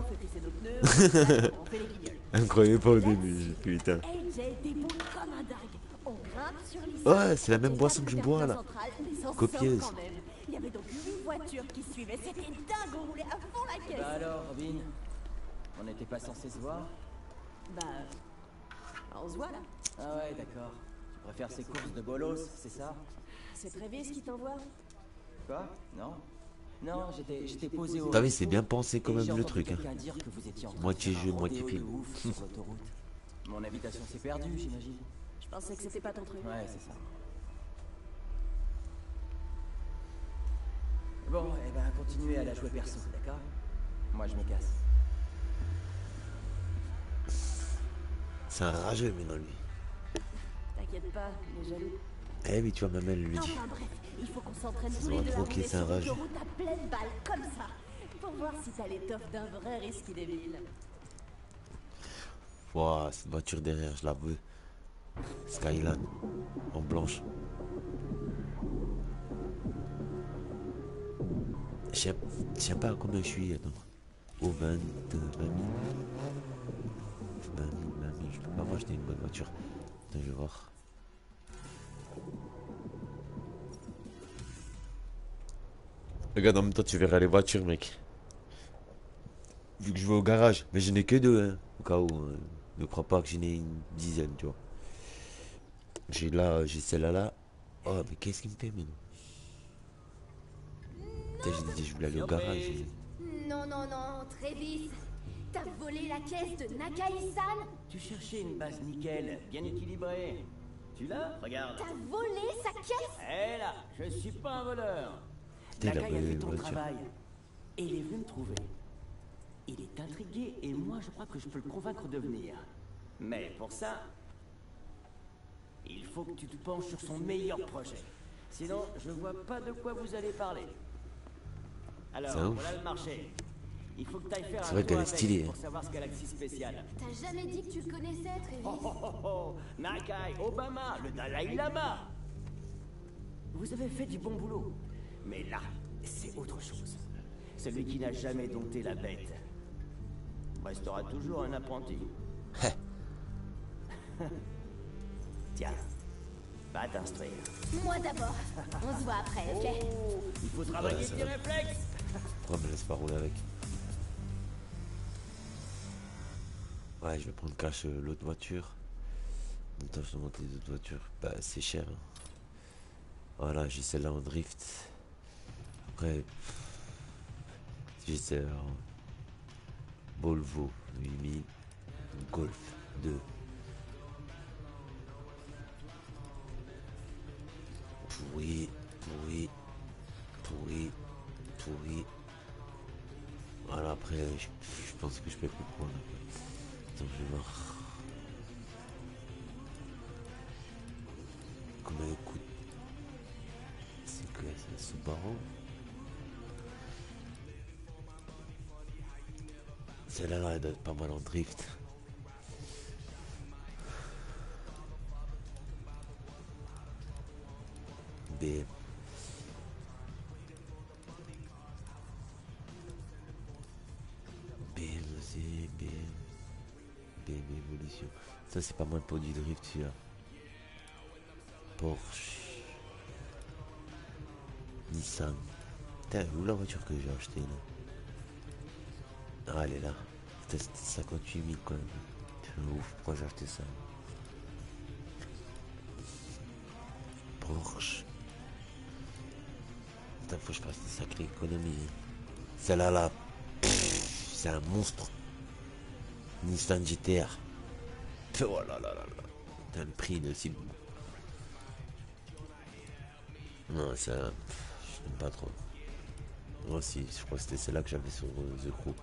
S2: Incroyable pas au début, putain. Ouais, c'est la même boisson que je bois là. Copieuse.
S3: Il y avait donc huit
S6: voiture qui suivait. C'était dingue, on roulait à fond la caisse.
S5: Bah alors, Robin, on n'était pas censé se voir?
S6: Bah, on se voit là.
S5: Ah ouais, d'accord. Tu préfères ces courses de bolos, c'est ça?
S6: C'est Travis qui t'envoie.
S5: Quoi? Non? Non, j'étais j'étais posé au...
S2: T'as vu, c'est bien pensé quand
S5: Et
S2: même
S5: j'ai
S2: le
S5: entendu
S2: truc. Hein.
S5: quelqu'un dire que vous étiez en train
S2: Moitié
S5: de faire
S2: jeu,
S5: un
S2: moitié
S5: rodéo de
S2: film.
S5: ouf sur l'autoroute. Mon invitation s'est perdue, j'imagine.
S6: Je pensais que c'était pas ton truc.
S5: Ouais, c'est ça. Bon, eh ben, continuez à la jouer perso, d'accord? Moi, je me casse.
S2: C'est un rageux maintenant lui.
S6: T'inquiète pas, il est jaloux.
S2: Eh oui, tu vois, ma mère lui dit.
S6: Enfin bref, il faut qu'on s'entraîne
S2: Ça
S6: tous les
S2: va
S6: deux à
S2: trop qu'il
S6: rouler
S2: c'est un
S6: sur
S2: rageux.
S6: l'autoroute à pleine balle, comme ça. Pour voir si t'as l'étoffe d'un vrai risque débile.
S2: Ouah, cette voiture derrière, je la veux. Skyline, en blanche. Je sais je sais pas à combien je suis. Attends. Au vingt, vingt mille. vingt mille, vingt mille. Je peux pas m'acheter une bonne voiture. Attends, je vais voir. Regarde, en même temps, tu verras les voitures, mec. Vu que je vais au garage. Mais je n'ai que deux, hein. Au cas où. Hein. Ne crois pas que j'en ai une dizaine, tu vois. J'ai là, j'ai celle-là là. Oh, mais qu'est-ce qu'il me fait maintenant? Putain, j'ai dit, je voulais aller au garage.
S3: Non, non, non, Travis. T'as volé la caisse de Nakai-san?
S5: Tu cherchais une base nickel, bien équilibrée. Tu l'as? Regarde.
S3: T'as volé sa caisse?
S5: Hé là, je suis pas un voleur.
S2: Putain, il a
S5: Nakai a
S2: volé
S5: fait
S2: une
S5: ton
S2: voiture.
S5: travail. Et il est venu me trouver. Il est intrigué et moi je crois que je peux le convaincre de venir. Mais pour ça, il faut que tu te penches sur son meilleur projet. Sinon, je vois pas de quoi vous allez parler.
S2: C'est
S5: Alors,
S2: ouf.
S5: voilà le marché. Il faut que tu ailles faire
S2: C'est
S5: un
S2: vrai
S5: tour
S2: qu'elle est
S5: avec
S2: stylée,
S5: pour
S2: hein.
S5: savoir ce qu'elle a de si spécial.
S3: T'as jamais dit que tu le connaissais, Travis?
S5: Oh, oh, oh, oh, Nakai, Obama, le Dalai Lama. Vous avez fait du bon boulot. Mais là, c'est autre chose. Celui qui n'a jamais dompté la bête restera toujours un apprenti. Tiens, va t'instruire.
S3: Moi d'abord. On se voit après, ok?
S5: Oh, il faut travailler
S2: ça
S5: tes
S2: va.
S5: réflexes.
S2: Pourquoi me laisse pas rouler avec? Ouais, je vais prendre cash euh, l'autre voiture. En même temps, je te montre les autres voitures. Bah, c'est cher. Hein. Voilà, j'ai celle-là en drift. Après, pff, j'ai celle-là en Volvo huit mille, Golf deux. Pourri, pourri, pourri, pourri. Voilà, après, je, je pense que je peux comprendre. Attends, je vais voir. Combien elle coûte? C'est quoi, c'est un Subaru? Celle-là, là, elle doit être pas mal en drift. B M. B M aussi, B M. B M Evolution. Ça, c'est pas mal pour du drift, celui-là. Porsche. Nissan. Putain, où la voiture que j'ai achetée, là? Ah, elle est là. Putain, c'était cinquante-huit mille, quand même. C'est ouf, pourquoi j'ai acheté ça? Porsche. Putain, faut que je fasse des sacrées économies. Celle-là, là, pff, c'est un monstre. Nissan G T R. Oh là là là là. Putain, le prix de aussi. Non, ça, pff, je n'aime pas trop. Moi aussi, je crois que c'était celle-là que j'avais sur euh, The Crew.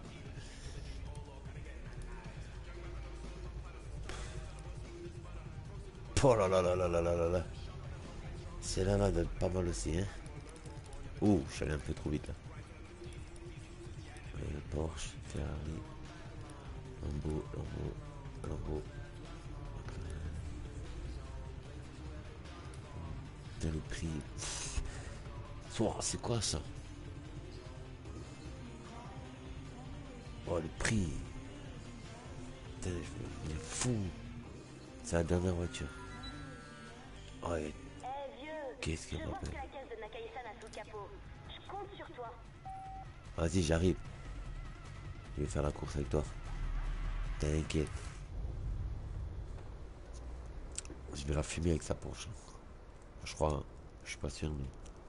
S2: Oh là là là là là là là là. Celle-là là donne pas mal aussi, hein. Oh, je suis allé un peu trop vite là. Euh, Porsche, Ferrari, Lambo, Lambo, Lambo. Putain, le prix. Soit, c'est quoi ça? Oh, le prix. Putain, je me devenir fou. C'est la dernière voiture. Oh, et...
S3: Eh vieux,
S2: Qu'est-ce
S3: je
S2: qu'elle
S3: pense que
S2: m'appelle?
S3: la caisse de Nakai-san a sous le capot. Je compte sur sur toi.
S2: Vas-y, j'arrive. Je vais faire la course avec toi. T'inquiète. Je vais la fumer avec sa Porsche. Je crois, hein. Je suis pas sûr, mais...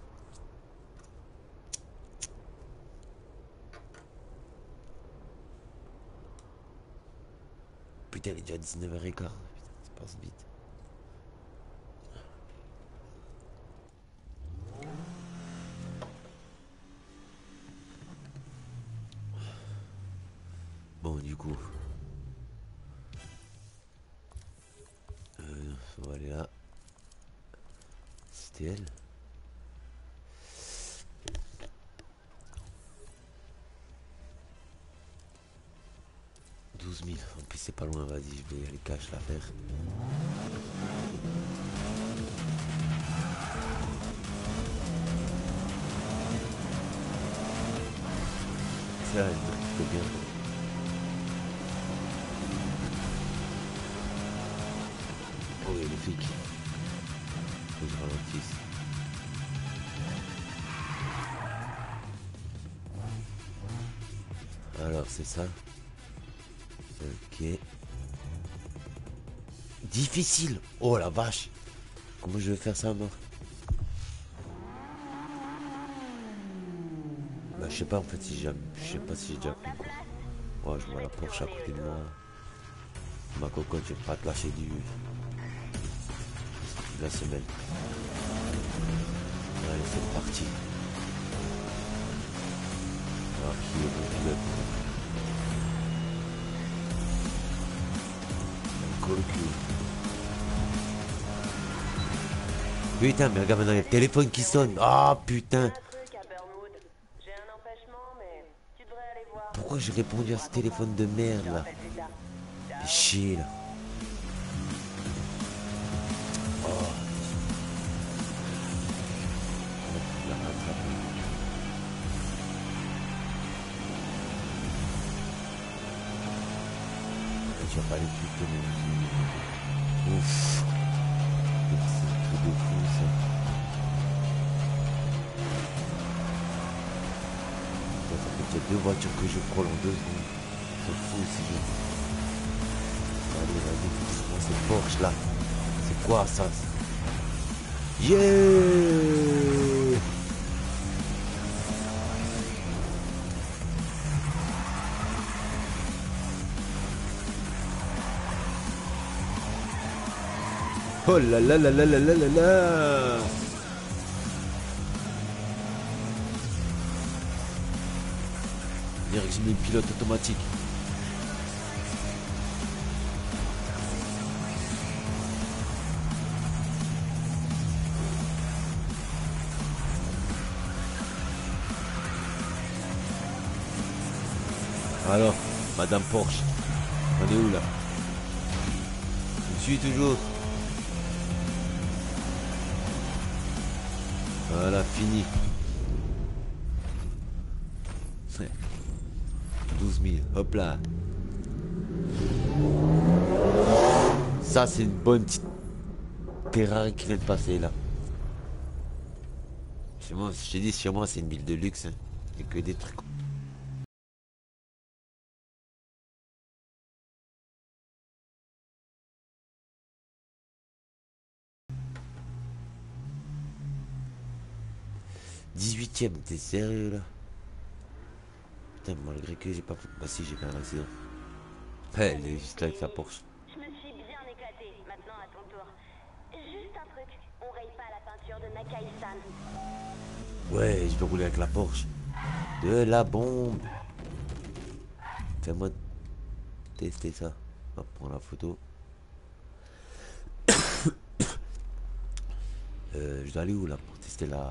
S2: Putain, il est déjà dix-neuf heures quinze. Putain, ça passe vite. Bon, du coup... Euh, on va aller là. C'était elle. douze mille. En plus, c'est pas loin. Vas-y, je vais y aller cash l'affaire. Ça, elle me bien. Oh, il y a les flics. Faut que je ralentisse. Alors, c'est ça. Ok. Difficile. Oh la vache. Comment je vais faire ça, moi? Bah, je sais pas en fait si j'ai... Je sais pas si j'ai déjà pris. Ouais, je vois la Porsche à côté de moi. Ma cocotte, je vais pas te lâcher du... de la semaine. Allez, c'est parti. Alors, qui est mon pilote? Cool cul. Putain, mais regarde maintenant, il y a le téléphone qui sonne. Ah, putain. Pourquoi j'ai répondu à ce téléphone de merde, là? Fais chier, là. Oh. Tu vas pas aller plus tôt, mais... Ouf. C'est un truc de fou, ça. Ça fait peut-être deux voitures que je frôle en deux secondes. C'est fou, si je... Allez, vas-y, moi c'est Porsche, là. C'est quoi, ça? Yeah! Oh là là là là là là là là. Dire que j'ai mis le pilote automatique. Alors, Madame Porsche, on est où là? Je suis toujours. Voilà, fini. douze mille, hop là. Ça, c'est une bonne petite Ferrari qui vient de passer là. Chez moi, je t'ai dit, chez moi, c'est une ville de luxe. Hein. Il n'y a que des trucs. dix-huitième, t'es sérieux là? Putain, malgré que j'ai pas... Bah si, j'ai fait un accident. Ouais, elle est juste là avec sa Porsche.
S3: Je me suis bien éclatée. Maintenant, à ton tour. Juste un truc. On raye pas la peinture de Nakai-san.
S2: Ouais, je vais rouler avec la Porsche. De la bombe. Fais-moi tester ça. On va prendre la photo. euh, je dois aller où là pour tester la...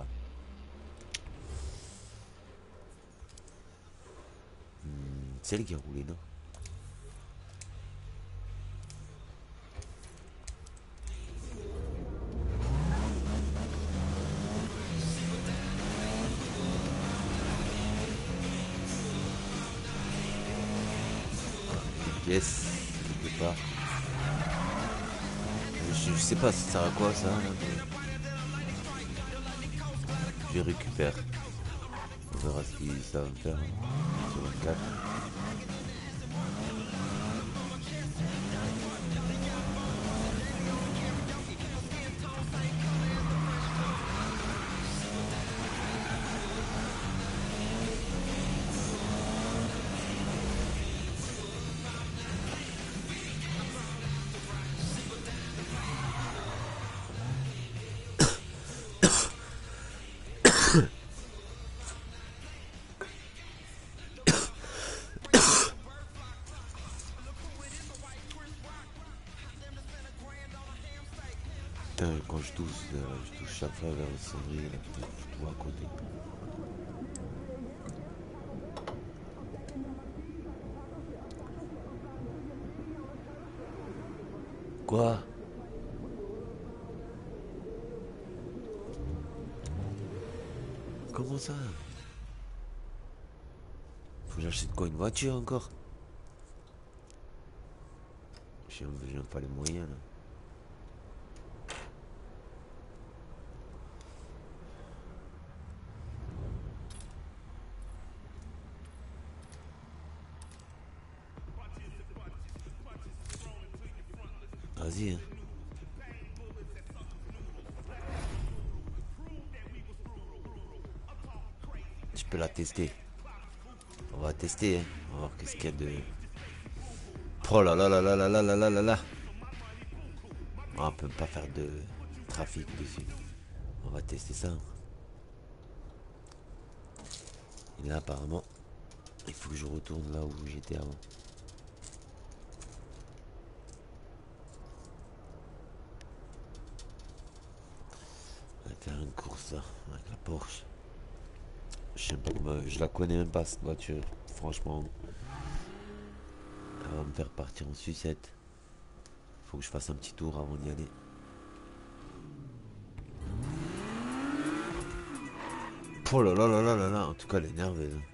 S2: Hmm, c'est elle qui a roulé, non? Yes, quelque part. Je, je sais pas si ça sert à quoi ça. Là, mais... Je récupère. On verra ce que ça va me faire sur vingt-quatre. Putain, quand je tousse, euh, je touche chaque fois vers le cendrier, là, putain, je vois à côté. Quoi? Comment ça? Faut que j'achète quoi, une voiture encore? J'ai j'ai pas les moyens là. Vas-y, hein. Je peux la tester. On va tester, hein. On va voir qu'est-ce qu'il y a de... Oh là là là là là là là là là là. On peut pas faire de trafic dessus. On va tester ça. Et là, apparemment, il faut que je retourne là où j'étais avant. Une course là, avec la Porsche. Je sais pas comment, je la connais même pas cette voiture. Franchement, elle va me faire partir en sucette. Faut que je fasse un petit tour avant d'y aller. Oh là là là là là là, en tout cas elle est énervée là.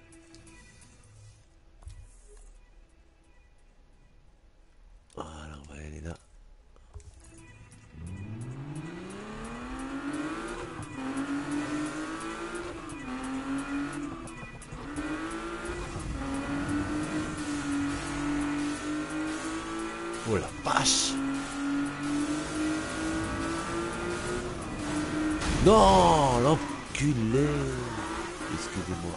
S2: Voilà, on va aller là. Oh la vache! Non, l'enculé! Excusez-moi.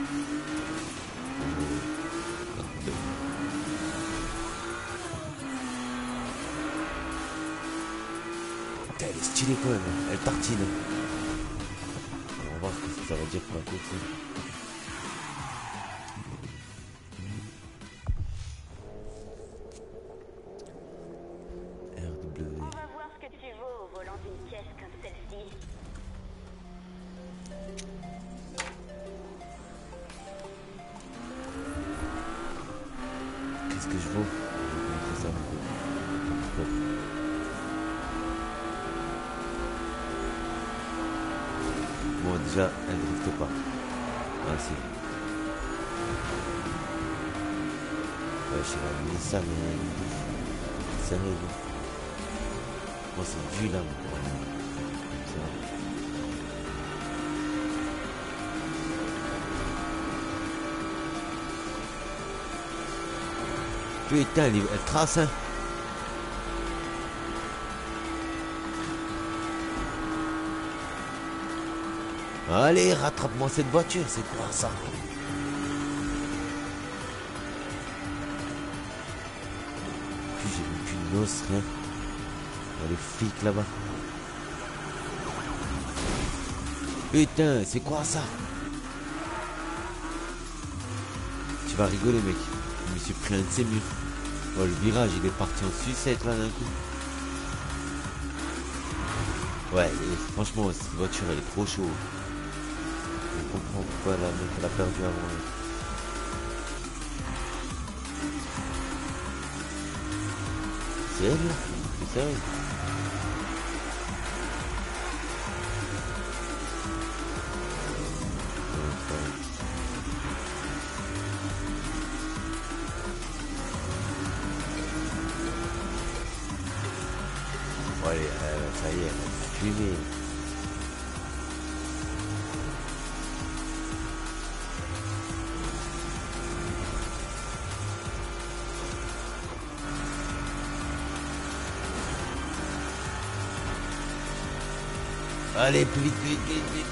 S2: Putain, elle est stylée quand même, elle tartine. On va voir ce que ça va dire pour la course. Qu'est-ce que je vaux? C'est ça. Bon, déjà, elle drifte pas. Ah, si. Ouais, je sais pas, mais ça, mais... Sérieux. Moi, c'est vu là. Putain, elle, elle trace, hein. Allez, rattrape-moi cette voiture, c'est quoi ça? Puis j'ai aucune noce, rien. Il y a les flics là-bas. Putain, c'est quoi ça? Tu vas rigoler, mec. Je me suis pris un de ces murs. Oh, le virage, il est parti en sucette là d'un coup. Ouais, et franchement, cette voiture, elle est trop chaude. Je comprends pourquoi la meuf elle a perdu avant. C'est elle là? C'est sérieux? Ouais, euh, ça y est, elle a fumé. Allez, plus vite, plus vite, plus vite, plus vite.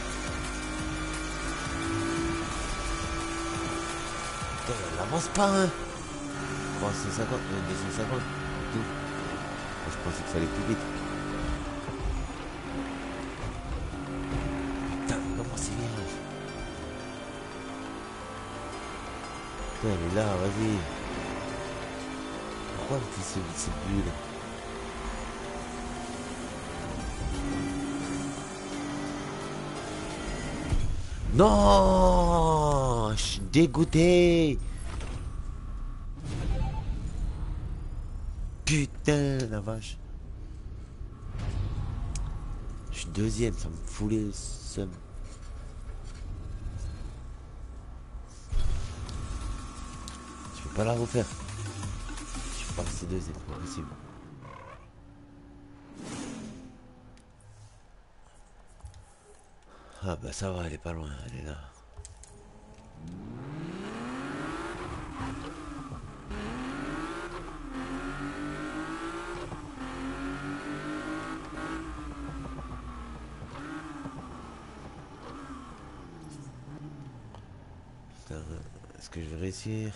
S2: Putain, elle avance pas, hein. trois cent cinquante, deux cent cinquante, tout. Moi, je pensais que ça allait plus vite. Putain, comment c'est virage? Putain, elle est là, vas-y. Pourquoi elle fait ce, cette bulle? Non, je suis dégoûté. Putain, la vache. Je suis deuxième, ça me fout les seums. Je peux pas la refaire. Je suis pas resté deuxième, c'est pas possible. Ah bah ça va, elle est pas loin, elle est là. Putain, est-ce que je vais réussir?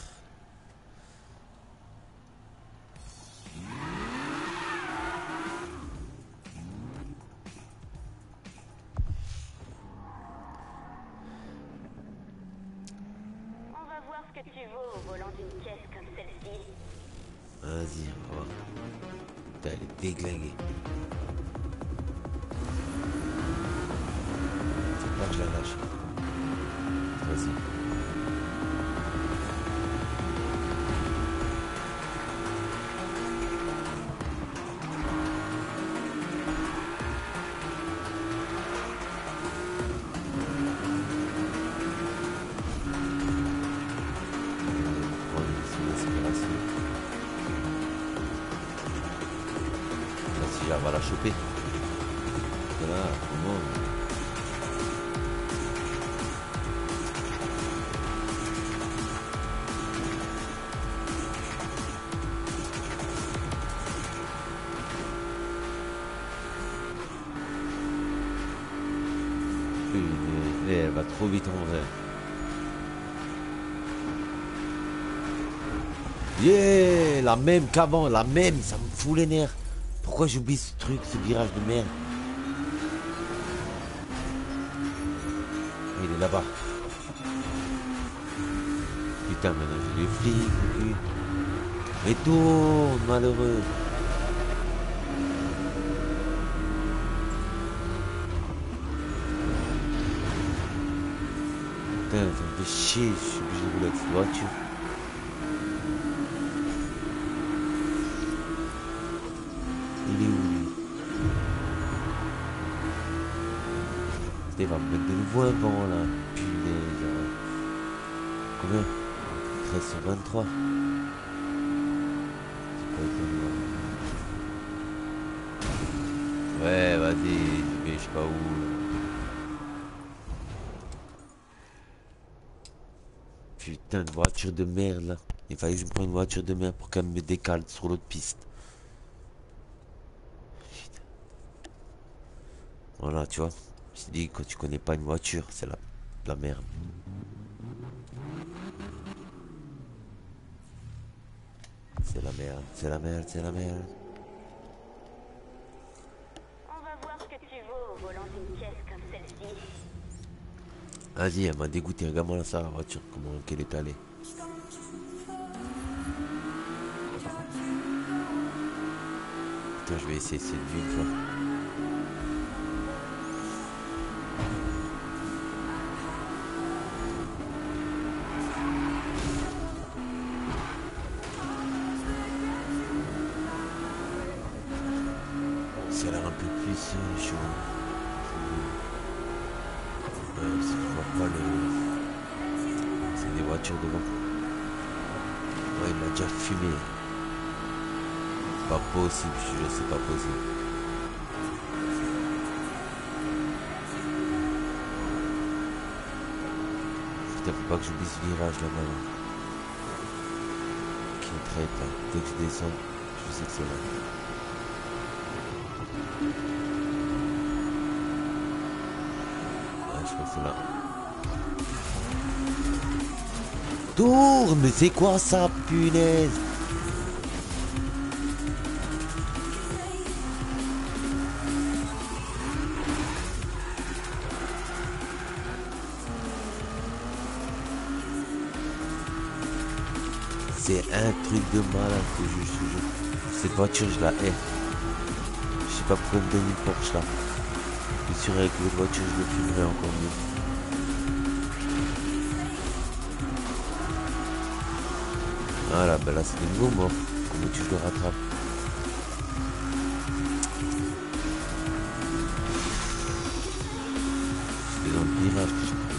S3: Que tu vaux au volant d'une caisse comme celle-ci.
S2: Vas-y, on va voir. Putain, elle est déglinguée. Faut pas que je la lâche. Vas-y. On va la choper. Voilà, comment... Mais elle va trop vite en vrai. Yeah, la même qu'avant, la même, ça me fout les nerfs. Pourquoi j'oublie ce truc, ce virage de merde? Il est là-bas. Putain, maintenant j'ai les flics. Mais tourne, malheureux. Putain, ça me fait chier, je suis obligé de rouler avec cette voiture. Il est où lui? Il va me mettre de nouveau un vent là. Punaise. Combien? treize sur vingt-trois. Ouais, vas-y, mais je sais pas où. Putain de voiture de merde là. Il fallait que je me prenne une voiture de merde pour qu'elle me décale sur l'autre piste. Putain. Voilà, tu vois. Je te dis, quand tu connais pas une voiture, c'est la, la merde. C'est la merde, c'est la merde, c'est la merde.
S3: On va voir ce que tu vaux au volant d'une caisse comme celle-ci.
S2: Vas-y, elle m'a dégoûté. Regarde-moi là ça, la voiture, comment qu'elle est allée. Putain, je vais essayer cette vue une fois. Ça a l'air un peu plus euh, chaud. Euh, si je vois pas le... C'est des voitures devant. Ouais, il m'a déjà fumé. C'est pas possible, je te jure, c'est pas possible. Putain, faut pas que j'oublie ce virage là-bas. Là. Qui est très là. Dès que je descends, je sais que c'est là. je crois que c'est là. Tourne, mais c'est quoi ça, punaise? C'est un truc de malade que je je- je- Cette voiture, je la hais. Je sais pas pourquoi me donner une Porsche là. Je suis sûr avec l'autre voiture, je le filmerai encore mieux. Voilà, bah là c'est de nouveau mort. Comment tu le rattrapes? C'est dans le virage.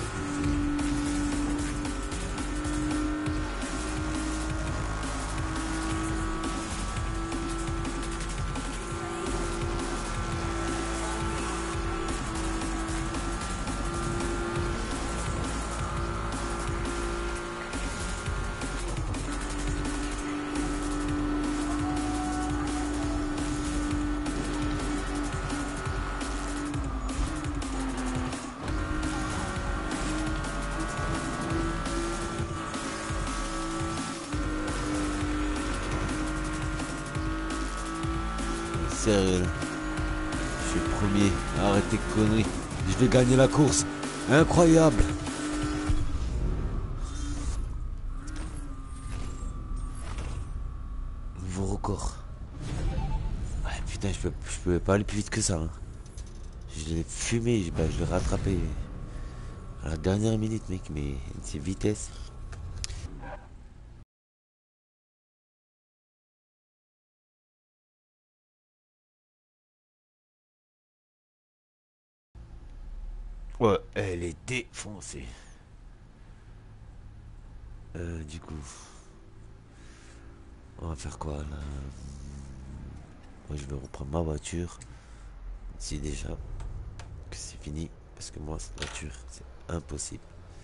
S2: Sérieux, là. Je suis le premier. Arrêtez de conneries. Je vais gagner la course. Incroyable. Nouveau record. Ouais, putain, je peux, je pouvais pas aller plus vite que ça. Hein. Je l'ai fumé, je, bah, je l'ai rattrapé à la dernière minute, mec, mais c'est vitesse. Ouais, elle est défoncée. Euh, du coup, on va faire quoi là? Moi, je vais reprendre ma voiture. Si déjà que c'est fini, parce que moi, cette voiture, c'est impossible.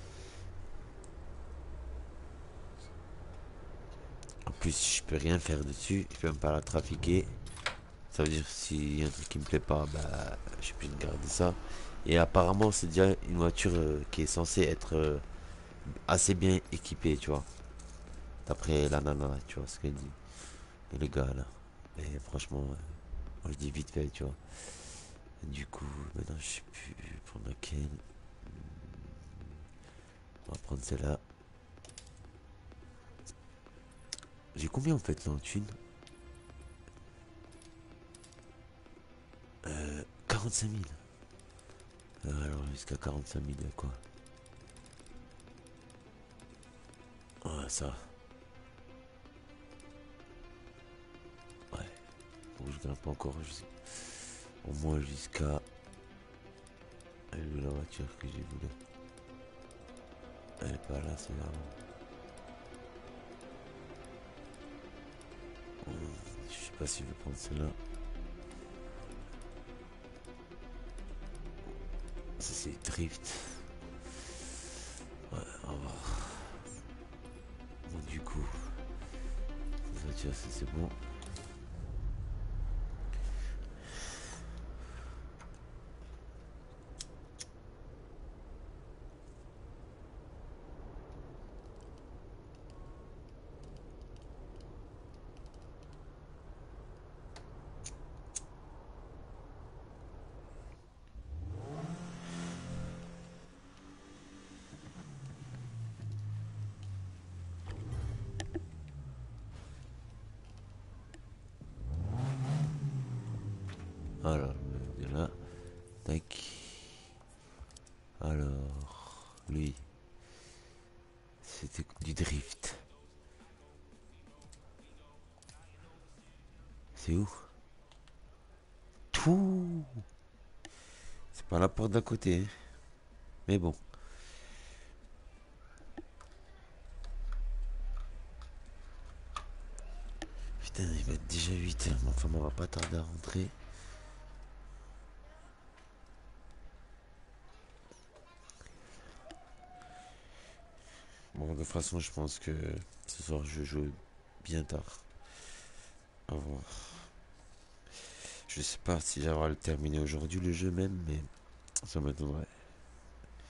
S2: En plus, je peux rien faire dessus, je peux même pas la trafiquer. Ça veut dire s'il y a un truc qui me plaît pas, bah, je suis obligé de garder ça. Et apparemment, c'est déjà une voiture euh, qui est censée être euh, assez bien équipée, tu vois. D'après la nana, tu vois ce qu'elle dit. Et le gars là. Et franchement, euh, moi je dis vite fait, tu vois. Et du coup, maintenant je sais plus prendre laquelle. On va prendre celle-là. J'ai combien en fait là en thune? Euh, quarante-cinq mille. Euh, alors jusqu'à quarante-cinq mille, quoi. Ouais, ça. Ouais. Faut que je grimpe encore. Je sais. Au moins jusqu'à. Elle est où la voiture que j'ai voulu? Elle est pas là, c'est là. Je sais pas si je vais prendre celle-là. Ça c'est drift. Ouais, on va voir. Bon, du coup, cette voiture, ça c'est bon. Alors, de là, tac. Alors, lui, c'était du drift. C'est où? Tout. C'est pas la porte d'à côté, hein. Mais bon. Putain, il va être déjà huit heures, mais enfin, on va pas tarder à rentrer. Bon, de toute façon, je pense que ce soir, je joue bien tard. Au revoir. Je sais pas si j'aurai le terminer aujourd'hui, le jeu même, mais ça m'étonnerait.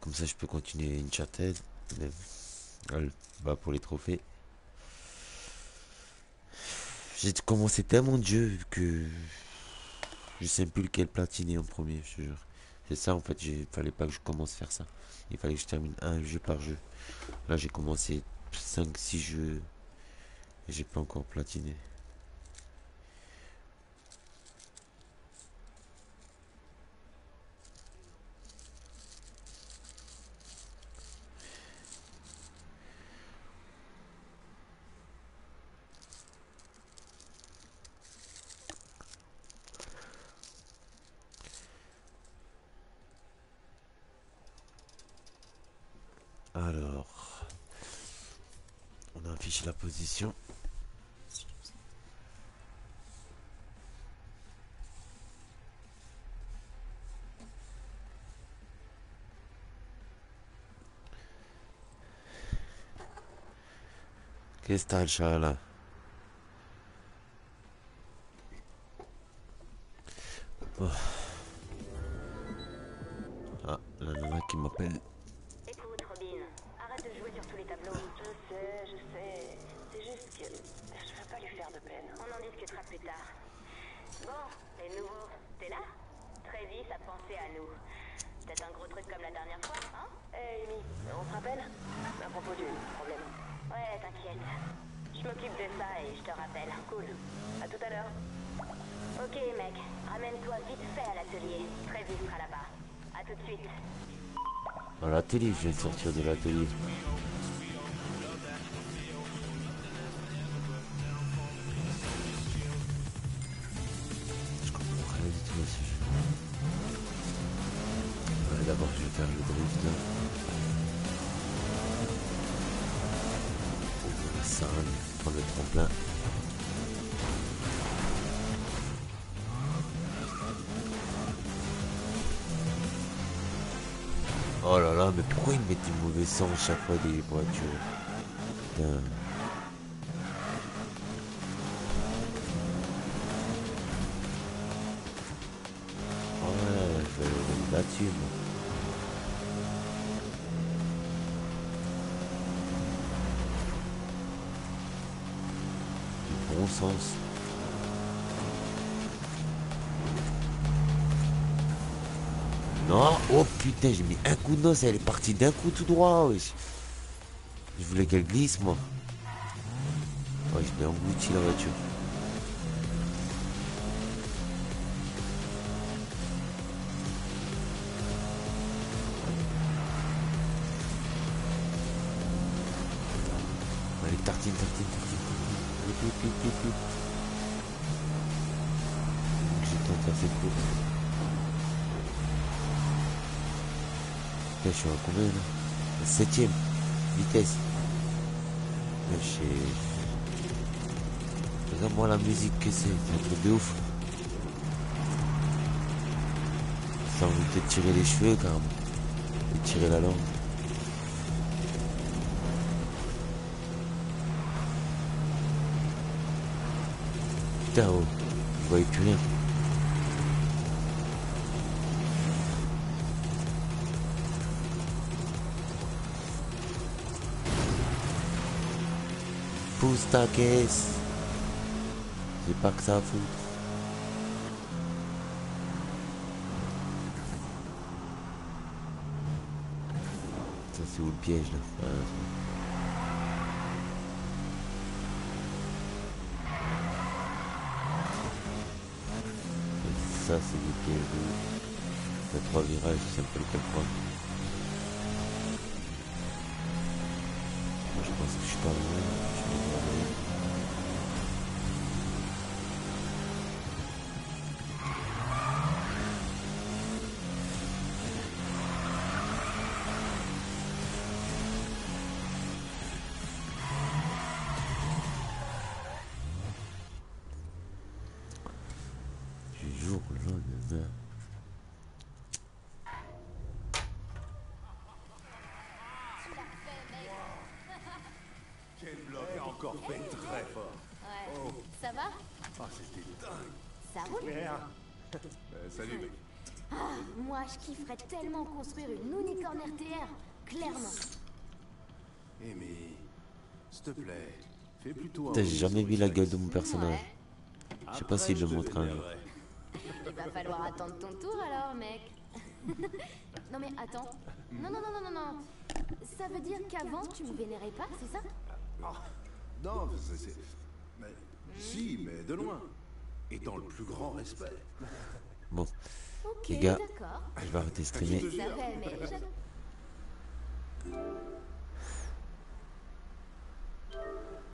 S2: Comme ça, je peux continuer Uncharted. Mais, bah, pour les trophées. J'ai commencé tellement de jeux que je sais plus lequel platiner en premier, je te jure. C'est ça en fait, il fallait pas que je commence à faire ça. Il fallait que je termine un jeu par jeu. Là j'ai commencé cinq six jeux et j'ai pas encore platiné. Alors, on a affiché la position. Qu'est-ce que t'as le chat là? Oh. Ah, la nana qui m'appelle.
S3: Écoute, Robin, arrête de jouer sur tous les tableaux. Je sais, je sais. C'est juste que je veux pas lui faire de peine. On en discutera plus tard. Bon, les nouveaux, t'es là? Travis a pensé à nous. Peut-être un gros truc comme la dernière fois, hein? Hey, Amy, on se rappelle? À propos du problème. Ouais, t'inquiète. Je m'occupe de ça et je te rappelle. Cool. À tout à l'heure. Ok, mec. Ramène-toi vite fait à l'atelier. Travis sera là-bas. À tout de suite.
S2: Dans l'atelier, je viens de sortir de l'atelier. Je comprends rien du tout à ce jeu. Ouais, d'abord je vais faire le drift là. Ça, prendre le tremplin. Oh là là, mais pourquoi ils mettent du mauvais sang chaque fois des voitures? Putain. Ouais, je vais aller là-dessus, moi. Du bon sens. Non, oh putain, j'ai mis un coup de noce, elle est partie d'un coup tout droit, wesh. Je voulais qu'elle glisse, moi. Ouais, je l'ai englouti la voiture. Allez, tartine, tartine, tartine. Vite, vite, vite, vite, vite. J'ai tenté assez court. Là, je suis à combien là? Septième vitesse. Regarde-moi la musique que c'est, c'est un truc de ouf. Ça a envie de te tirer les cheveux quand même. Et tirer la langue. Putain, oh, je voyais plus rien. Pousse ta caisse. J'ai pas que ça à foutre. Ça c'est où le piège là? Ah, ça c'est des pièges de... Il y a trois virages, c'est un peu lequel prendre. Moi je pense que je suis pas loin. Je vais voir. Du jour au lendemain.
S4: Ken Block a encore fait très fort.
S6: Ouais.
S4: Oh,
S6: Ça va?
S4: ah, c'était dingue.
S6: Ça roule?
S4: Super. Euh, salut, mec.
S6: Ah, moi, je kifferais tellement construire une unicorn R T R, clairement.
S7: Amy, s'il te plaît, fais plutôt un...
S2: Putain, j'ai jamais vu la gueule de mon personnage.
S6: Ouais.
S2: Je sais pas s'il le montre un jour.
S6: Il va falloir attendre ton tour alors, mec. Non mais attends. Non, non, non, non, non, non. Ça veut dire qu'avant, tu me vénérais pas, c'est ça?
S7: Ah, non, c'est... c'est- Mais... Si, mais de loin. Et dans le plus grand respect.
S2: Bon,
S6: Ok,
S2: les gars,
S6: d'accord.
S2: je vais arrêter de streamer.
S6: Je savais, mais j'avais-